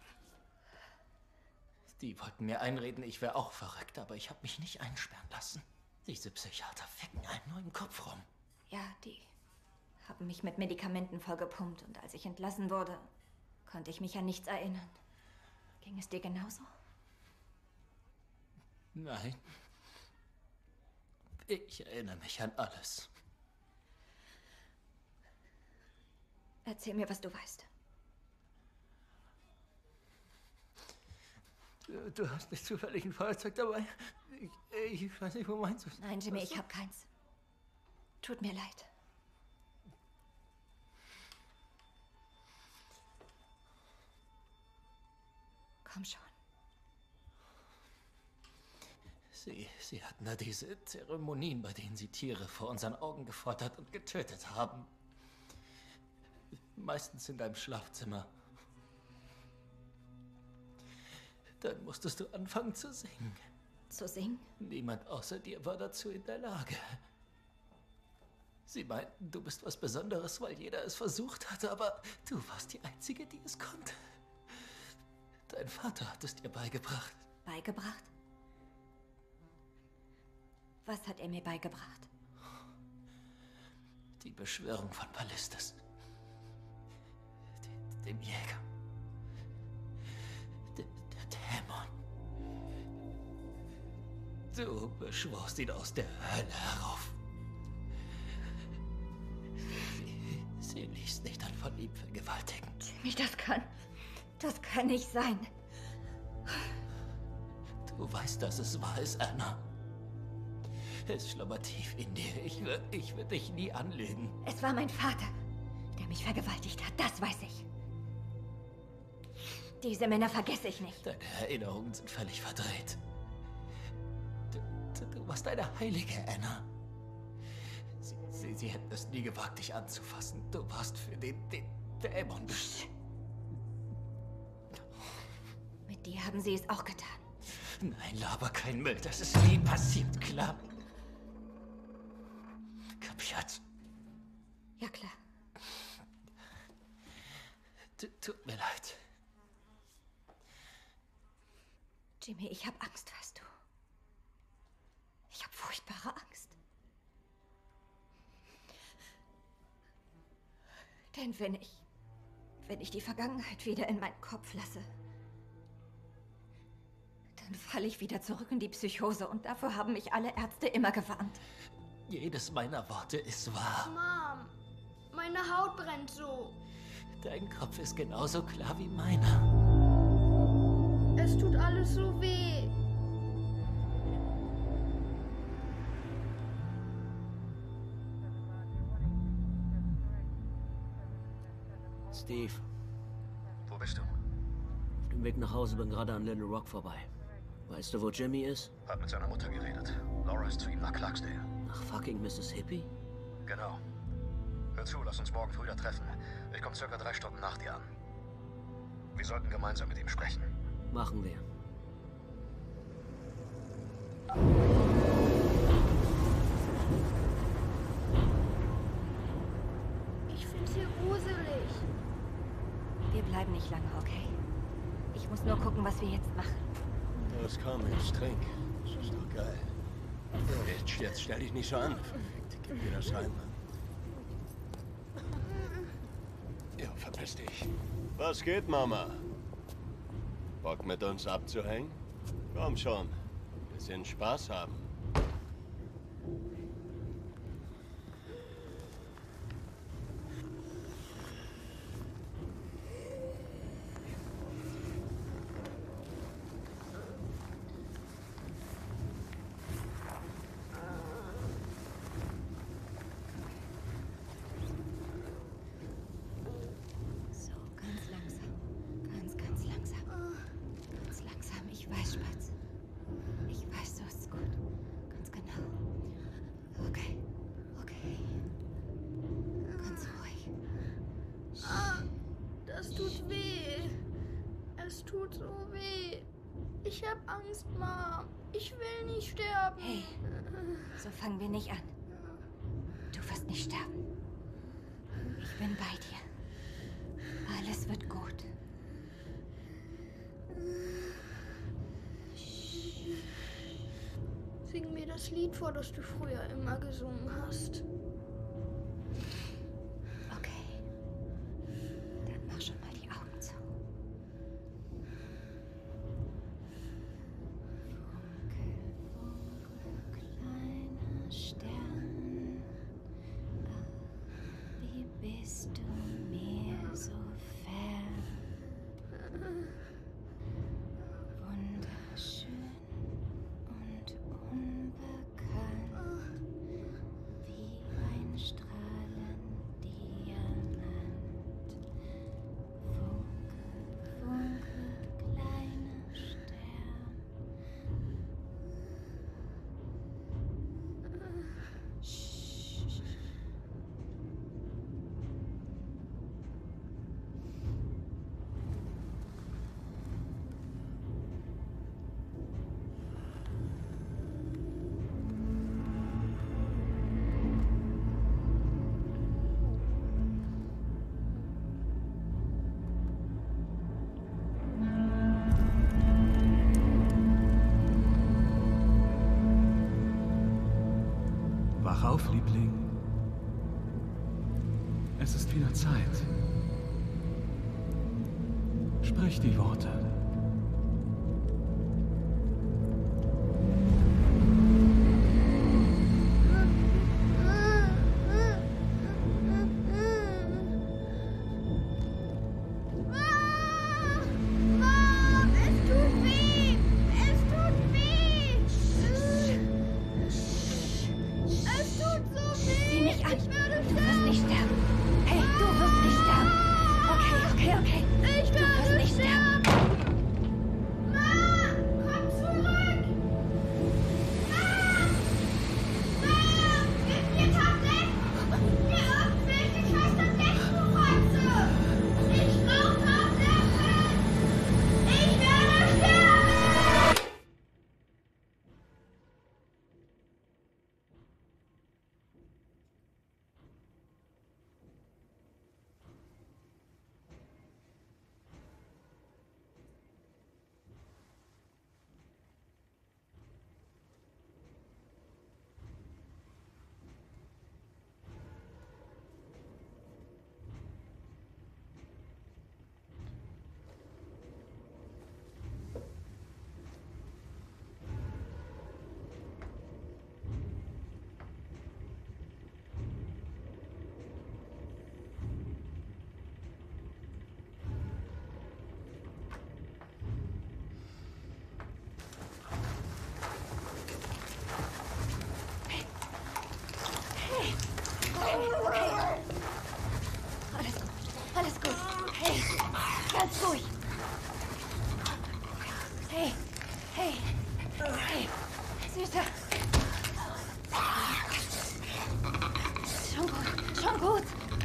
Die wollten mir einreden, ich wäre auch verrückt, aber ich habe mich nicht einsperren lassen. Diese Psychiater ficken einen nur im Kopf rum. Ja, die haben mich mit Medikamenten vollgepumpt und als ich entlassen wurde, konnte ich mich an nichts erinnern. Ging es dir genauso? Nein. Ich erinnere mich an alles. Erzähl mir, was du weißt. Du, du hast nicht zufällig ein Feuerzeug dabei? Ich, ich weiß nicht, wo meinst du es? Nein, Jimmy, ich habe keins. Tut mir leid. Komm schon. Sie, sie hatten da diese Zeremonien, bei denen sie Tiere vor unseren Augen gefoltert und getötet haben. Meistens in deinem Schlafzimmer. Dann musstest du anfangen zu singen. Zu singen? Niemand außer dir war dazu in der Lage. Sie meinten, du bist was Besonderes, weil jeder es versucht hatte, aber du warst die Einzige, die es konnte. Dein Vater hat es dir beigebracht. Beigebracht? Was hat er mir beigebracht? Die Beschwörung von Ballistus. De- dem Jäger. De- der Dämon. Du beschworst ihn aus der Hölle herauf. Sie, sie ließ dich dann von ihm vergewaltigen. Jimmy, das kann... Das kann nicht sein. Du weißt, dass es wahr ist, Anna. Es schlummert tief in dir. Ich würde ich würd dich nie anlügen. Es war mein Vater, der mich vergewaltigt hat. Das weiß ich. Diese Männer vergesse ich nicht. Deine Erinnerungen sind völlig verdreht. Du, du, du warst eine Heilige, Anna. Sie, sie, sie hätten es nie gewagt, dich anzufassen. Du warst für den, den Dämon bestimmt. Mit dir haben sie es auch getan. Nein, laber kein Müll. Das ist nie passiert, klar? Kapiert? Ja, klar. T- Tut mir leid. Jimmy, ich habe Angst, weißt du. Ich habe furchtbare Angst. Denn wenn ich... wenn ich die Vergangenheit wieder in meinen Kopf lasse, dann falle ich wieder zurück in die Psychose und davor haben mich alle Ärzte immer gewarnt. Jedes meiner Worte ist wahr. Mom, meine Haut brennt so. Dein Kopf ist genauso klar wie meiner. Es tut alles so weh. Steve. Wo bist du? Auf dem Weg nach Hause, bin gerade an Little Rock vorbei. Weißt du, wo Jimmy ist? Hab mit seiner Mutter geredet. Laura ist zu ihm nach Clarksdale. Nach fucking Mississippi? Genau. Hör zu, lass uns morgen früh da treffen. Ich komme circa drei Stunden nach dir an. Wir sollten gemeinsam mit ihm sprechen. Machen wir. Ich find's hier gruselig. Wir bleiben nicht lange, okay? Ich muss nur gucken, was wir jetzt machen. Los, komm, jetzt trink. Das ist doch geil. Jetzt, jetzt stell dich nicht so an. Verfickt, gib dir das heim. Ja, verpiss dich. Was geht, Mama? Bock mit uns abzuhängen? Komm schon. Bisschen Spaß haben. So, ganz langsam. Ganz, ganz langsam. Ganz langsam. Ich weiß, Spatz. Ich weiß, so ist gut. Es tut so weh. Ich hab Angst, Mom. Ich will nicht sterben. Hey, so fangen wir nicht an. Du wirst nicht sterben. Ich bin bei dir. Alles wird gut. Sing mir das Lied vor, das du früher immer gesungen hast. Okay. Dann mach schon mal die Augen zu. Funke, kleiner Stern, ach, wie bist du mir so fern? Wunderschön und unbekannt, wie ein strahlend Diamant. Funke, funke, kleiner Stern. Sch. Wach auf, Liebling. Es ist wieder Zeit. Sprich die Worte. Sieh mich an. Du wirst nicht sterben. Hey, du wirst nicht sterben. Okay, okay, okay. Ich Du wirst werde nicht sterben. Mom, komm zurück! Mom! Mom, gib mir Tabletten! Mir irgendwelche scheiß Tablettenkreuze! Ich brauch Tabletten! Ich werde sterben! Okay, okay. Alles gut, alles gut. Hey, ganz ruhig. Hey, hey, hey, Süßer. Schon gut, schon gut.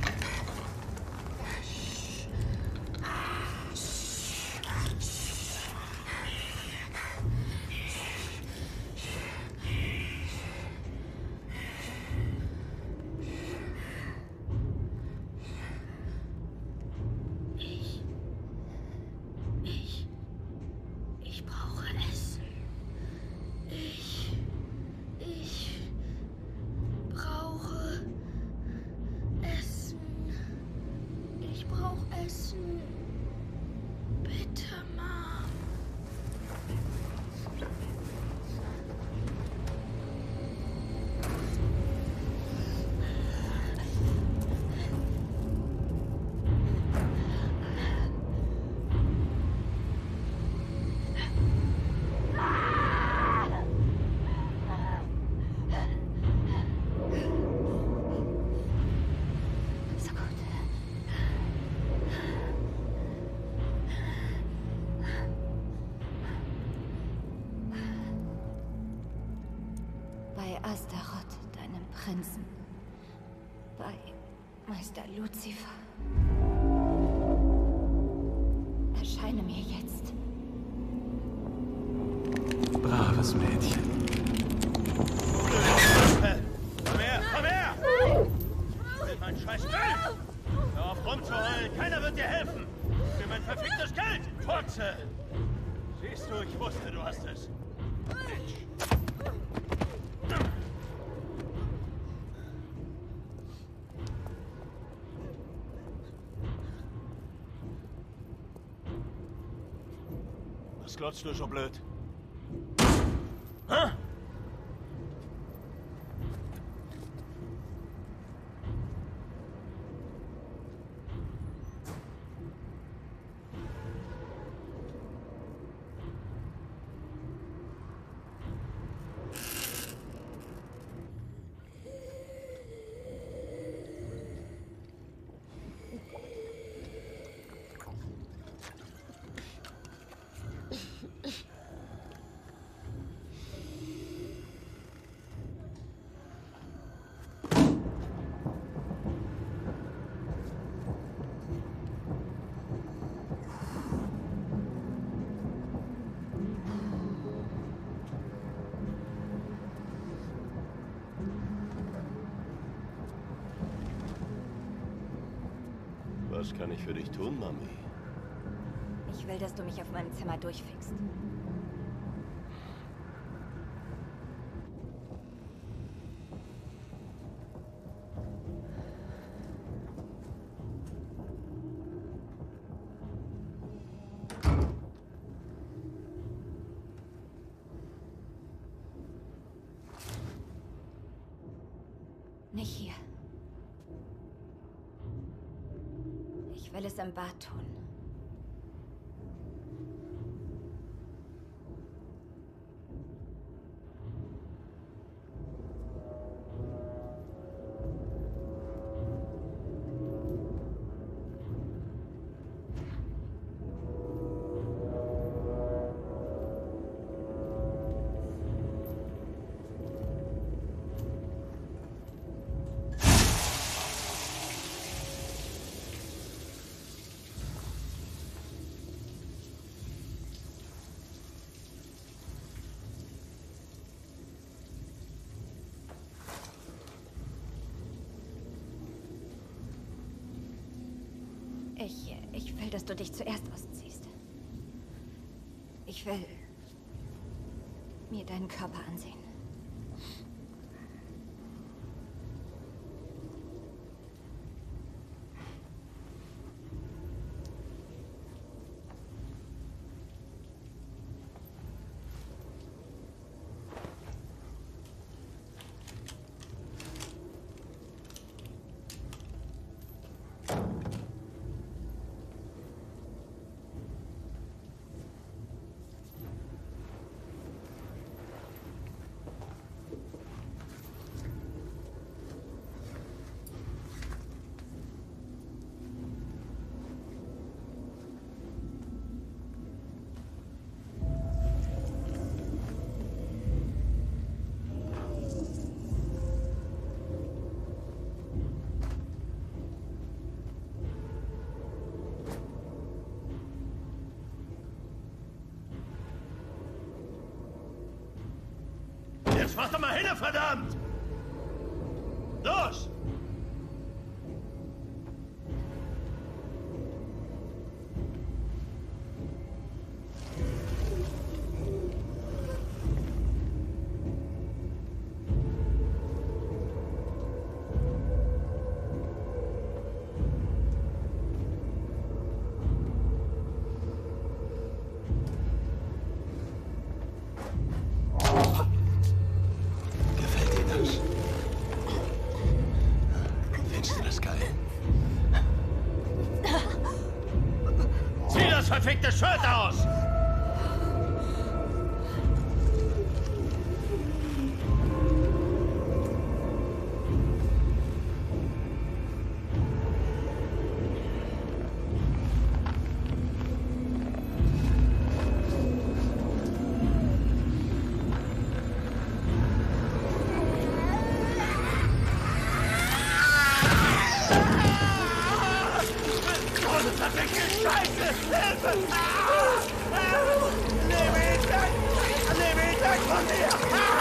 Ich brauche Essen. Ich. Ich. brauche Essen. Ich brauche Essen. Bitte, Mom. So gut. Bei Astaroth, deinem Prinzen. Bei Meister Lucifer. Erscheine mir jetzt. anderes Mädchen. Komm her, komm her! Für mein scheiß Geld! Hör auf rumzuheulen, keiner wird dir helfen! Für mein verficktes Geld! Fotze! Siehst du, ich wusste, du hast es. Was glotzt du so blöd? Hä? Was kann ich für dich tun, Mami? Ich will, dass du mich auf meinem Zimmer durchfickst. Nicht hier. Ich will es im Bad tun. Ich, ich will, dass du dich zuerst ausziehst. Ich will mir deinen Körper ansehen. Jetzt mach doch mal hin, verdammt! Los! Verficktes Shirt aus! Verfickte Scheiße! Hilfe! Ah! Ah! Nehme ihn weg! Nehme ihn weg von mir!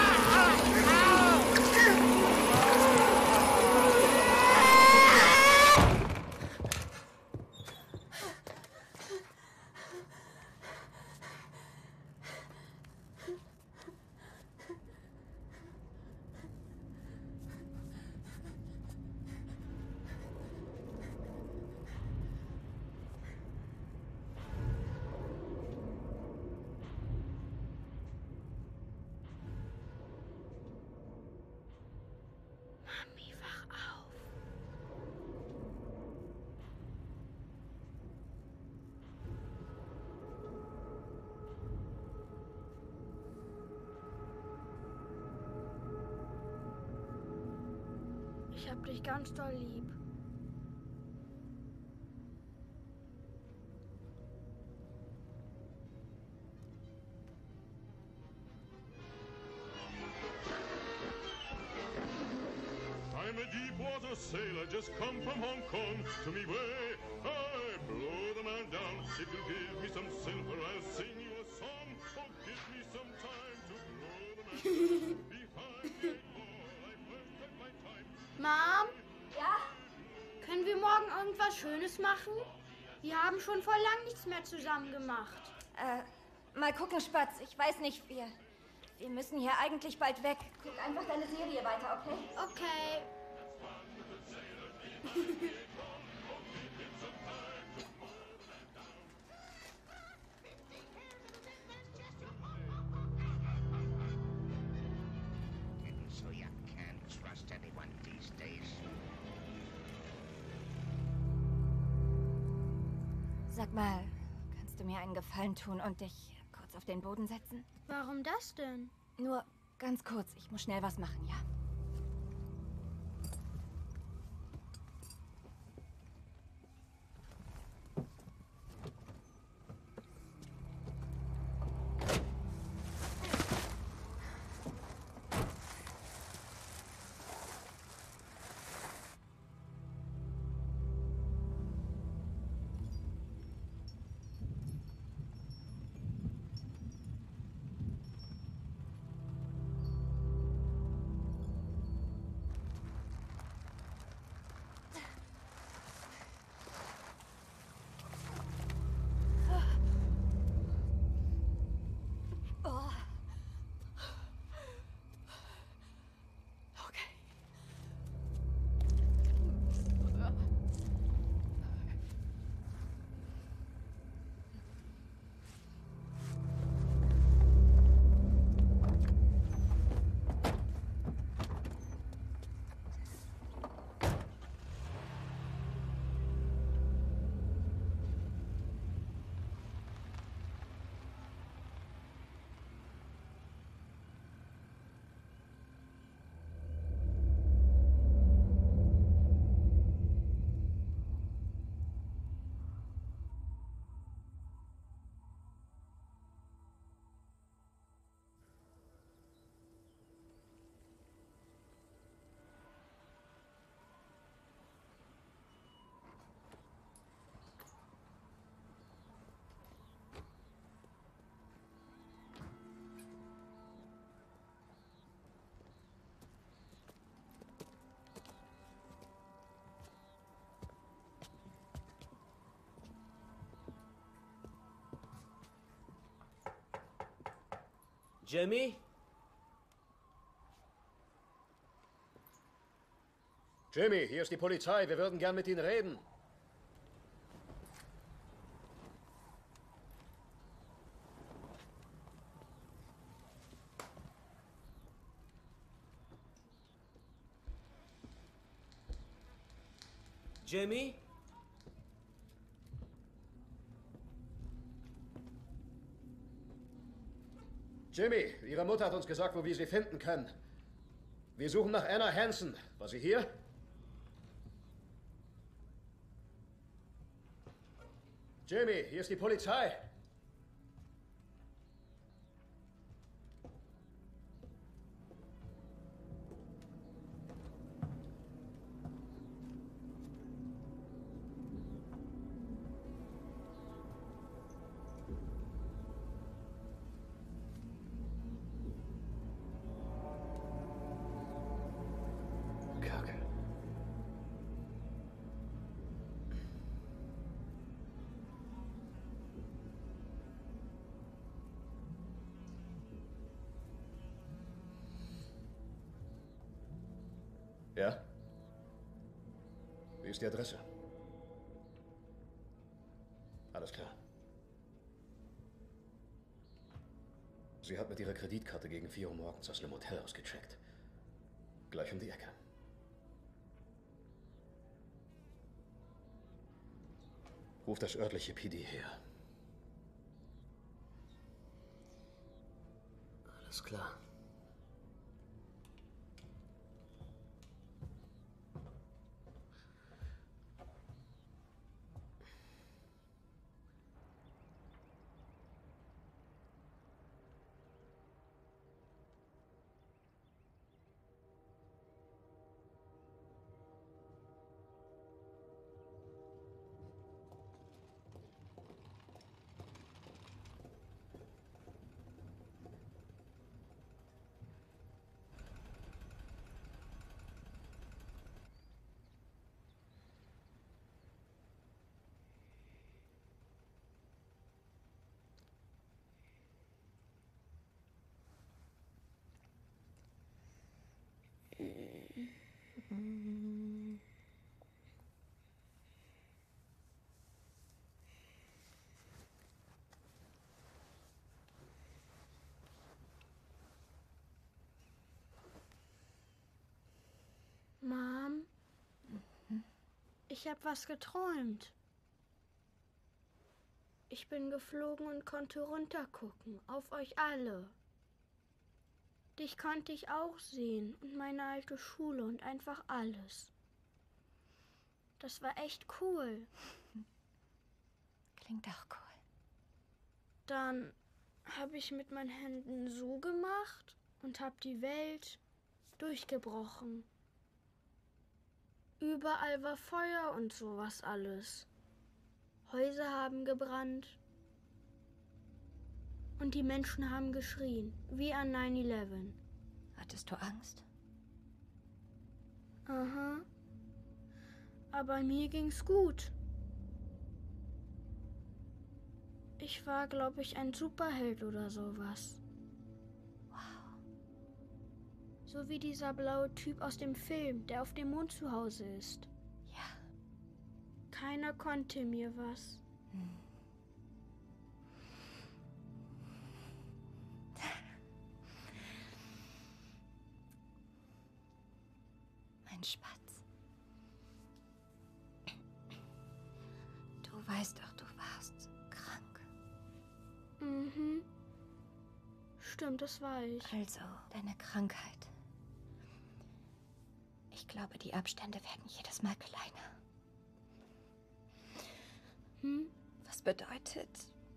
Mami, wach auf. Ich hab dich ganz doll lieb. I'm a deep water sailor, just come from Hong Kong. To me way, I blow the man down. If you give me some silver, I'll sing you a song. Oh, give me some time to blow the man down. Behind me, all I've learned at my time. Mom? Ja? Können wir morgen irgendwas Schönes machen? Wir haben schon vor lang nichts mehr zusammen gemacht. Äh, mal gucken, Spatz. Ich weiß nicht, wir... Wir müssen hier eigentlich bald weg. Guck einfach deine Serie weiter, okay? Okay. So you can't trust anyone these days. Sag mal, kannst du mir einen Gefallen tun und dich kurz auf den Boden setzen? Warum das denn? Nur ganz kurz, ich muss schnell was machen, ja? Jimmy? Jimmy, hier ist die Polizei. Wir würden gern mit Ihnen reden. Jimmy? Jimmy, Ihre Mutter hat uns gesagt, wo wir Sie finden können. Wir suchen nach Anna Hansen. War sie hier? Jimmy, hier ist die Polizei. Wie ist die Adresse? Alles klar. Sie hat mit ihrer Kreditkarte gegen vier Uhr morgens aus einem Hotel ausgecheckt. Gleich um die Ecke. Ruf das örtliche P D her. Alles klar. Mom, ich habe was geträumt. Ich bin geflogen und konnte runtergucken auf euch alle. Dich konnte ich auch sehen und meine alte Schule und einfach alles. Das war echt cool. Klingt auch cool. Dann habe ich mit meinen Händen so gemacht und habe die Welt durchgebrochen. Überall war Feuer und sowas alles. Häuser haben gebrannt. Und die Menschen haben geschrien, wie an nine eleven. Hattest du Angst? Aha. Aber mir ging's gut. Ich war, glaube ich, ein Superheld oder sowas. Wow. So wie dieser blaue Typ aus dem Film, der auf dem Mond zu Hause ist. Ja. Keiner konnte mir was. Hm. Mein Spatz. Du weißt doch, du warst krank. Mhm. Stimmt, das war ich. Also, deine Krankheit. Ich glaube, die Abstände werden jedes Mal kleiner. Hm? Was bedeutet,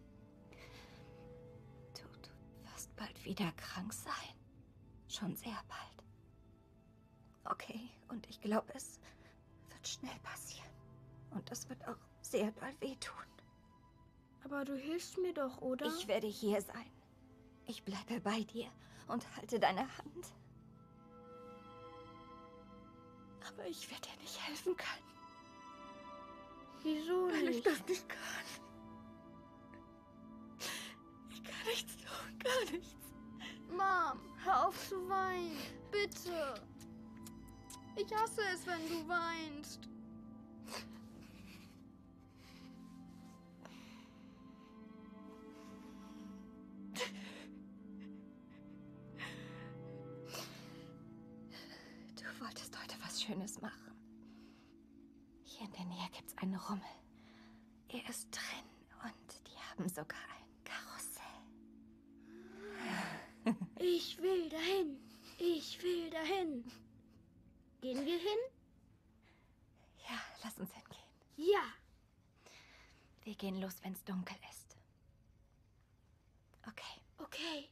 du, du wirst bald wieder krank sein. Schon sehr bald. Okay, und ich glaube, es wird schnell passieren. Und es wird auch sehr doll wehtun. Aber du hilfst mir doch, oder? Ich werde hier sein. Ich bleibe bei dir und halte deine Hand. Aber ich werde dir nicht helfen können. Wieso Weil nicht? ich das nicht kann. Ich kann nichts tun, gar nichts. Mom, hör auf zu weinen. Bitte. Ich hasse es, wenn du weinst. Du wolltest heute was Schönes machen. Hier in der Nähe gibt's einen Rummel. Er ist drin und die haben sogar ein Karussell. Ich will dahin. Ich will dahin. Gehen wir hin? Ja, lass uns hingehen. Ja. Wir gehen los, wenn's dunkel ist. Okay. Okay.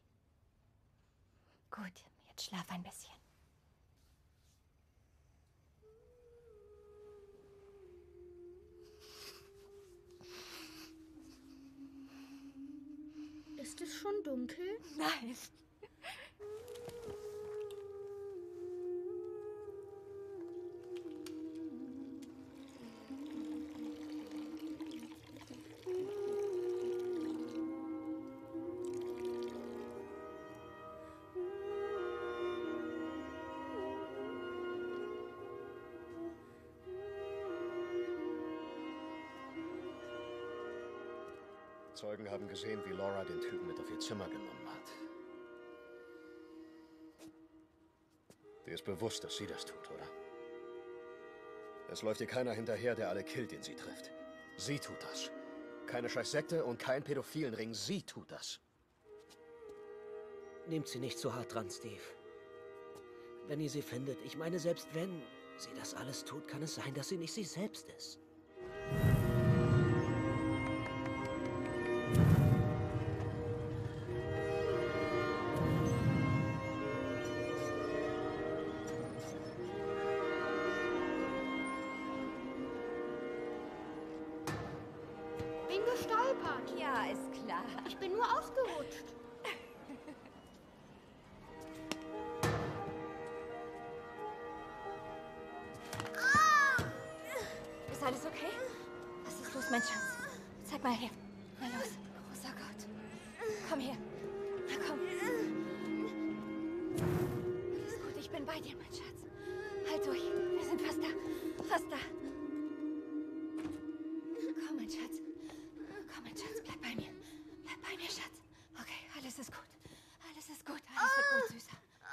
Gut, jetzt schlaf ein bisschen. Ist es schon dunkel? Nein. Zeugen haben gesehen, wie Laura den Typen mit auf ihr Zimmer genommen hat. Dir ist bewusst, dass sie das tut, oder? Es läuft ihr keiner hinterher, der alle killt, den sie trifft. Sie tut das. Keine scheiß Sekte und kein pädophilen Ring. Sie tut das. Nehmt sie nicht zu hart dran, Steve. Wenn ihr sie findet, ich meine, selbst wenn sie das alles tut, kann es sein, dass sie nicht sie selbst ist. Bin gestolpert. Ja, ist klar. Ich bin nur ausgerutscht. Ist alles okay? Was ist los, mein Schatz? Zeig mal her. Na los, großer Gott. Komm her. Na komm. Alles gut, ich bin bei dir, mein Schatz. Halt durch. Wir sind fast da. Fast da. Komm, mein Schatz. Komm, mein Schatz, bleib bei mir. Bleib bei mir, Schatz. Okay, alles ist gut. Alles ist gut. Alles wird gut, Süßer.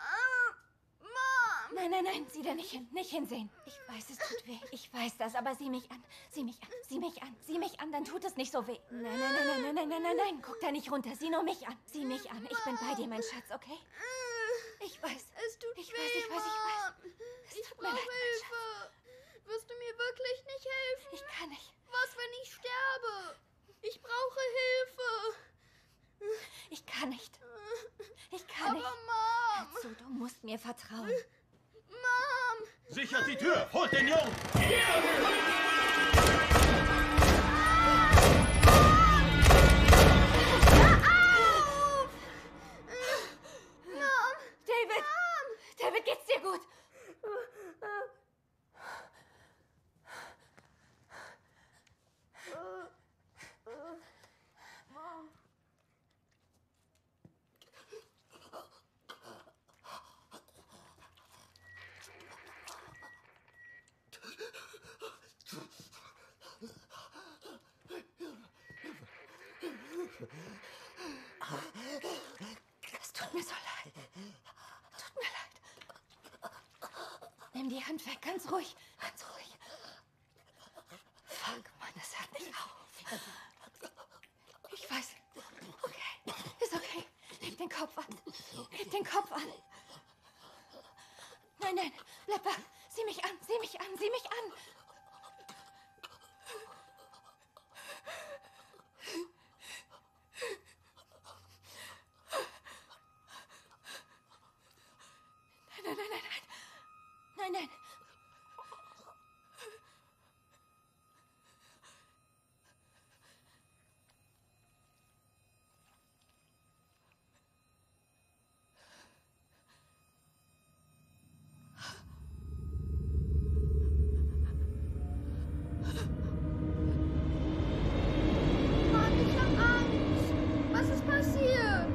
Nein, nein, nein, sieh da nicht hin. Nicht hinsehen. Ich weiß, es tut weh. Ich weiß das, aber sieh mich an. Sieh mich an. Sieh mich an. Sieh mich an, dann tut es nicht so weh. Nein, nein, nein, nein, nein, nein, nein, nein, nein. Guck da nicht runter. Sieh nur mich an. Sieh mich an. Ich bin bei dir, mein Schatz, okay? Ich weiß. Es tut ich weh, weiß, ich weiß, ich weiß. Es Ich tut mir brauche leid, mein Hilfe. Wirst du mir wirklich nicht helfen? Ich kann nicht. Was, wenn ich sterbe? Ich brauche Hilfe. Ich kann nicht. Ich kann Aber nicht. Mom. Hör zu, du musst mir vertrauen. Mom! Sichert die Tür! Holt den Jungen! Mom! David! Mom! David, geht's dir gut? Es tut mir so leid. Tut mir leid. Nimm die Hand weg, ganz ruhig. Ganz ruhig. Fuck, Mann, es hört nicht auf. Ich weiß. Okay, ist okay. Heb den Kopf an. Heb den Kopf an. Nein, nein, bleib da. Sieh mich an, sieh mich an, sieh mich an. Nein, nein, nein, nein, nein. Nein, nein. Mann, ich hab Angst. Was ist passiert?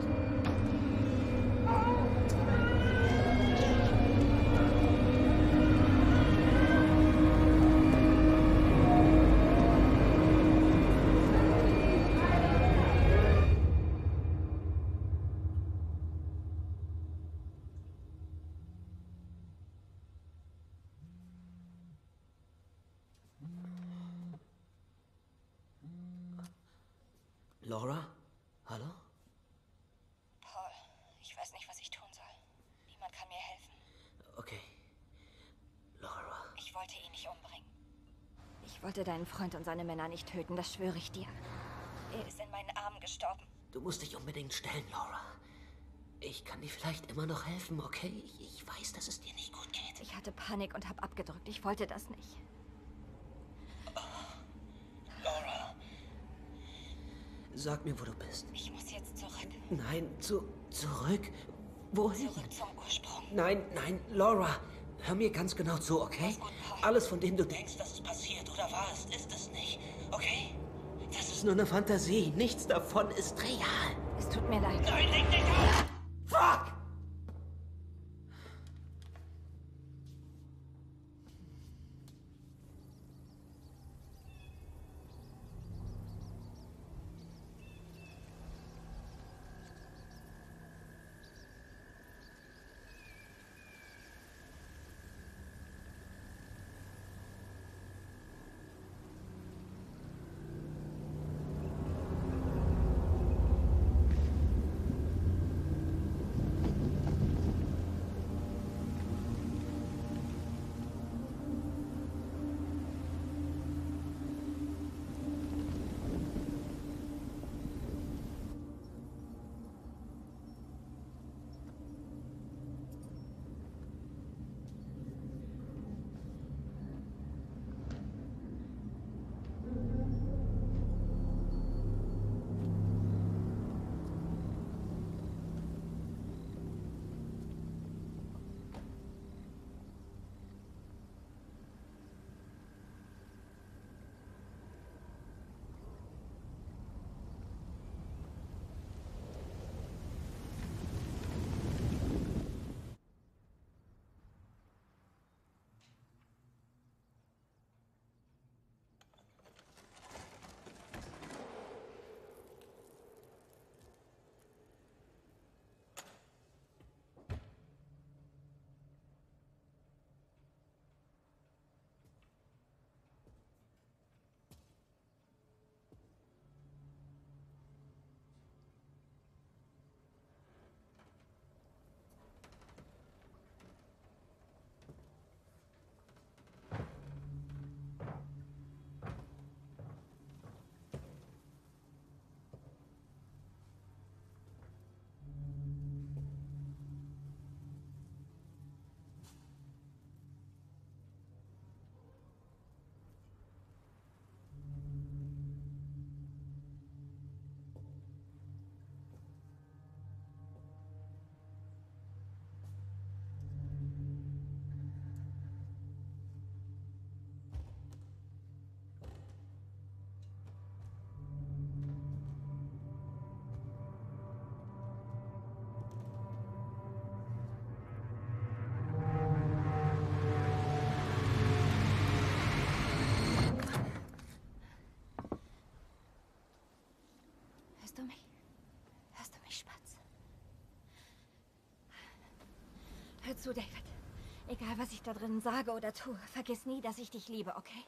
Laura? Hallo? Paul, ich weiß nicht, was ich tun soll. Niemand kann mir helfen. Okay. Laura. Ich wollte ihn nicht umbringen. Ich wollte deinen Freund und seine Männer nicht töten, das schwöre ich dir. Er ist in meinen Armen gestorben. Du musst dich unbedingt stellen, Laura. Ich kann dir vielleicht immer noch helfen, okay? Ich, ich weiß, dass es dir nicht gut geht. Ich hatte Panik und habe abgedrückt. Ich wollte das nicht. Laura. Sag mir, wo du bist. Ich muss jetzt zurück. Nein, zu, zurück? Wohin? Zurück zum Ursprung. Nein, nein, Laura. Hör mir ganz genau zu, okay? Alles, von dem du denkst, dass es passiert oder war, ist, ist es nicht. Okay? Das ist nur eine Fantasie. Nichts davon ist real. Es tut mir leid. Nein, leg dich auf! Fuck! zu, David. Egal, was ich da drin sage oder tue, vergiss nie, dass ich dich liebe, okay?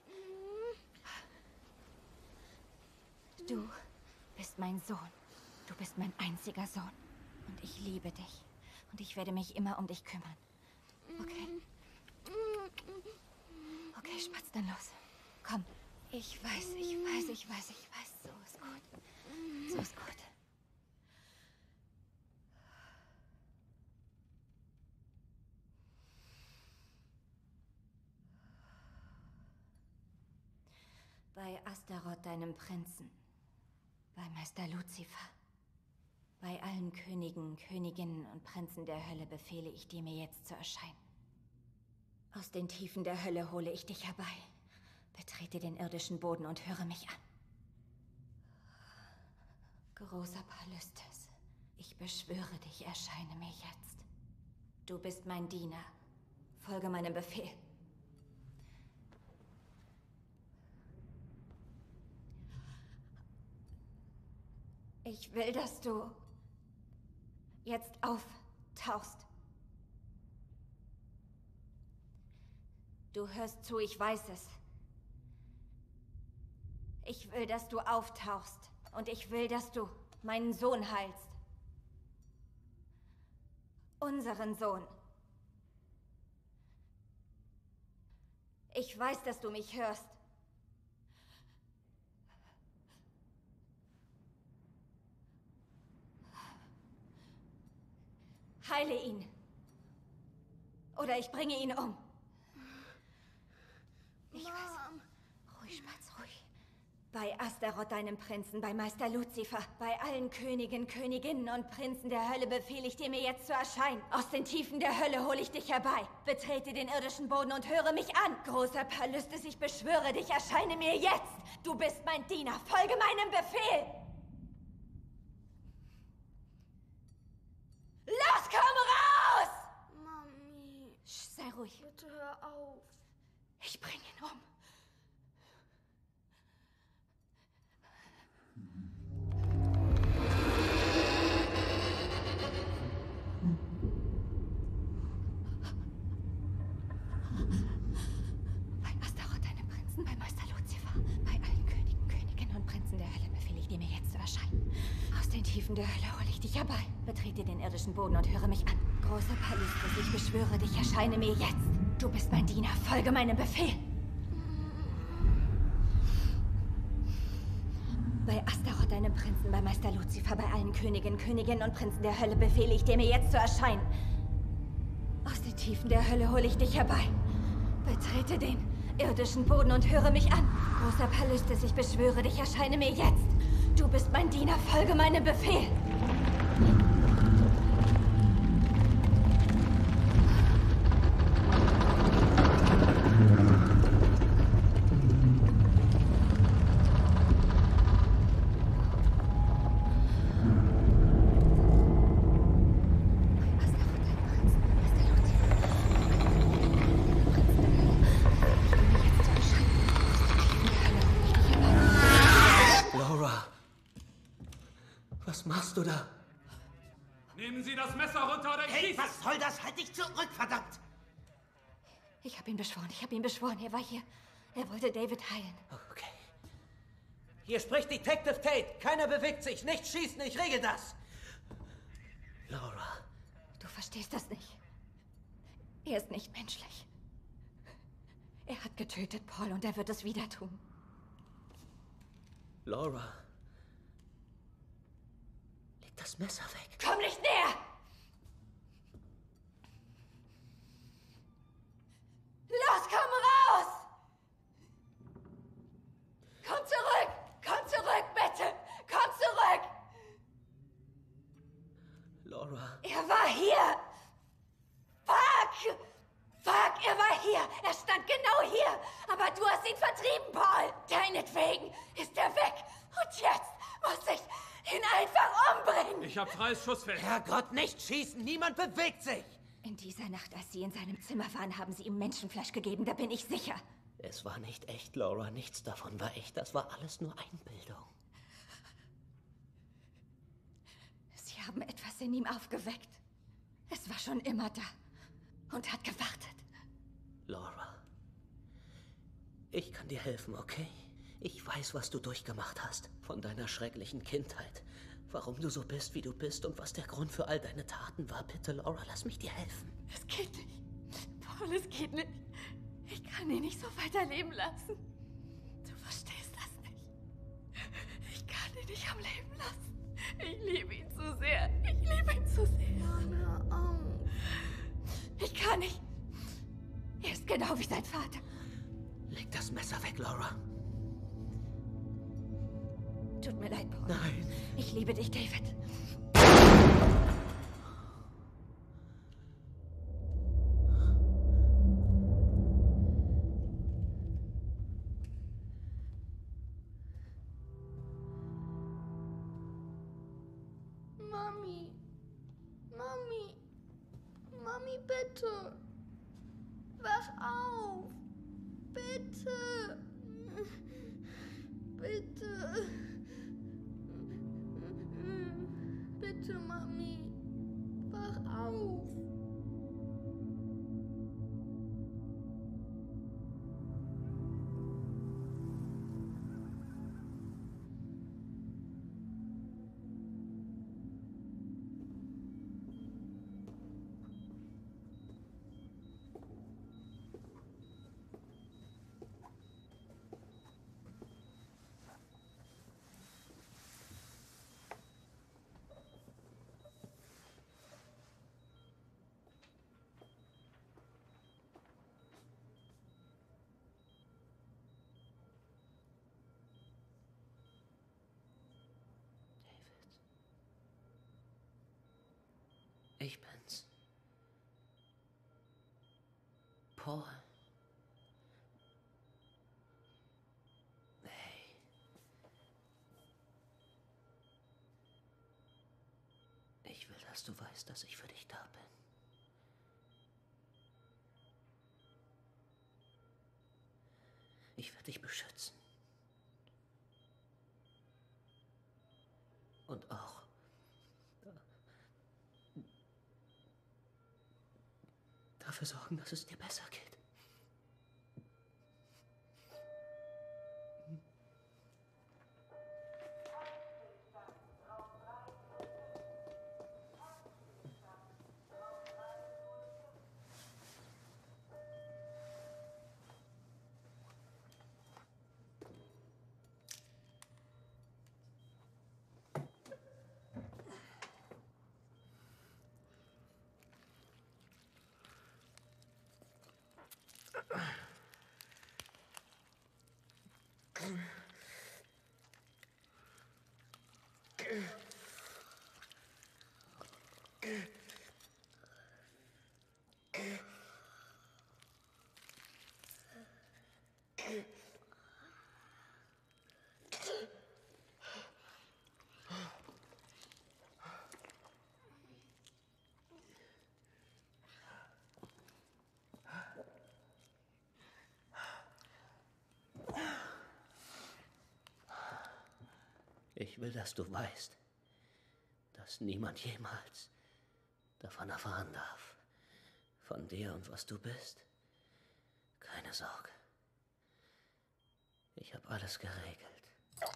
Du bist mein Sohn. Du bist mein einziger Sohn. Und ich liebe dich. Und ich werde mich immer um dich kümmern. Okay? Okay, Spatz, dann los. Komm. Ich weiß, ich weiß, ich weiß, ich weiß. So ist gut. So ist gut. Bei Astaroth, deinem Prinzen. Bei Meister Luzifer. Bei allen Königen, Königinnen und Prinzen der Hölle befehle ich dir, mir jetzt zu erscheinen. Aus den Tiefen der Hölle hole ich dich herbei. Betrete den irdischen Boden und höre mich an. Großer Palystes, ich beschwöre dich, erscheine mir jetzt. Du bist mein Diener. Folge meinem Befehl. Ich will, dass du jetzt auftauchst. Du hörst zu, ich weiß es. Ich will, dass du auftauchst. Und ich will, dass du meinen Sohn heilst. Unseren Sohn. Ich weiß, dass du mich hörst. Heile ihn. Oder ich bringe ihn um. Ich Mom. weiß. Ruhig, Spatz, ruhig. Bei Astaroth, deinem Prinzen, bei Meister Luzifer, bei allen Königen, Königinnen und Prinzen der Hölle befehle ich dir, mir jetzt zu erscheinen. Aus den Tiefen der Hölle hole ich dich herbei. Betrete den irdischen Boden und höre mich an. Großer Palystes, ich beschwöre dich, erscheine mir jetzt. Du bist mein Diener. Folge meinem Befehl. Los, komm raus! Mami. Sch, sei ruhig. Bitte hör auf. Ich bring ihn um. Bei Astaroth, deinem Prinzen, bei Meister Luzifer, bei allen Königen, Königinnen und Prinzen der Hölle befehle ich dir, mir jetzt zu erscheinen. Aus den Tiefen der Hölle hole ich dich herbei. Betrete den irdischen Boden und höre mich an. Großer Palystes, ich beschwöre dich, erscheine mir jetzt. Du bist mein Diener, folge meinem Befehl. Bei Astaroth, deinem Prinzen, bei Meister Luzifer, bei allen Königen, Königinnen und Prinzen der Hölle befehle ich dir, mir jetzt zu erscheinen. Aus den Tiefen der Hölle hole ich dich herbei. Betrete den irdischen Boden und höre mich an. Großer Palystes, ich beschwöre dich, erscheine mir jetzt. Du bist mein Diener, folge meinem Befehl. Was machst du da? Nehmen Sie das Messer runter oder ich Hey, schieße! was soll das? Halt dich zurück, verdammt! Ich habe ihn beschworen, ich habe ihn beschworen. Er war hier. Er wollte David heilen. Okay. Hier spricht Detective Tate. Keiner bewegt sich. Nicht schießen, ich regel das. Laura. Du verstehst das nicht. Er ist nicht menschlich. Er hat getötet, Paul, und er wird es wieder tun. Laura. Leg das Messer weg. Komm nicht näher! Los, komm raus! Komm zurück! Komm zurück, bitte! Komm zurück! Laura. Er war hier! Fuck! Fuck, er war hier! Er stand genau hier! Aber du hast ihn vertrieben, Paul! Deinetwegen ist er weg! Und jetzt muss ich ihn einfach umbringen! Ich hab freies Schussfeld. Herrgott, nicht schießen! Niemand bewegt sich! In dieser Nacht, als Sie in seinem Zimmer waren, haben Sie ihm Menschenfleisch gegeben, da bin ich sicher. Es war nicht echt, Laura. Nichts davon war echt. Das war alles nur Einbildung. Sie haben etwas in ihm aufgeweckt. Es war schon immer da. und hat gewartet. Laura, ich kann dir helfen, okay? Ich weiß, was du durchgemacht hast. Von deiner schrecklichen Kindheit. Warum du so bist, wie du bist und was der Grund für all deine Taten war. Bitte, Laura, lass mich dir helfen. Es geht nicht. Paul, es geht nicht. Ich kann ihn nicht so weiterleben lassen. Du verstehst das nicht. Ich kann ihn nicht am Leben lassen. Ich liebe ihn zu sehr. Ich liebe ihn zu sehr. Hör auf. Ich kann nicht. Er ist genau wie sein Vater. Leg das Messer weg, Laura. Tut mir leid, Paul. Nein. Ich liebe dich, David. Mami. Mami. Mami, bitte. Wach auf. Bitte. Bitte. Bitte, Mami. Wach auf. Ich bin's. Paul. Hey. Ich will, dass du weißt, dass ich für dich da bin. Ich werde dich beschützen. Und auch dafür sorgen, dass es dir besser geht. Ich will, dass du weißt, dass niemand jemals davon erfahren darf. Von dir und was du bist. Keine Sorge. Ich habe alles geregelt.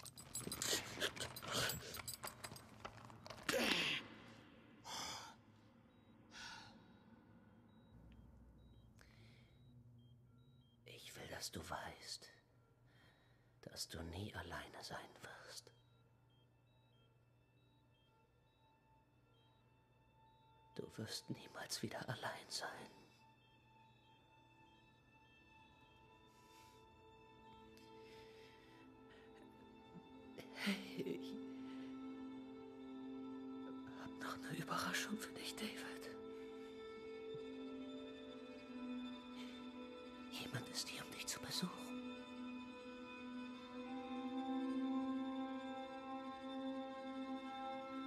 Ich will, dass du weißt, dass du nie alleine sein wirst. Du wirst niemals wieder allein sein. Hey, ich hab noch eine Überraschung für dich, David. Jemand ist hier, um dich zu besuchen.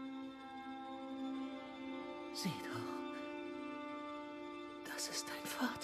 Sieh doch, das ist dein Vater.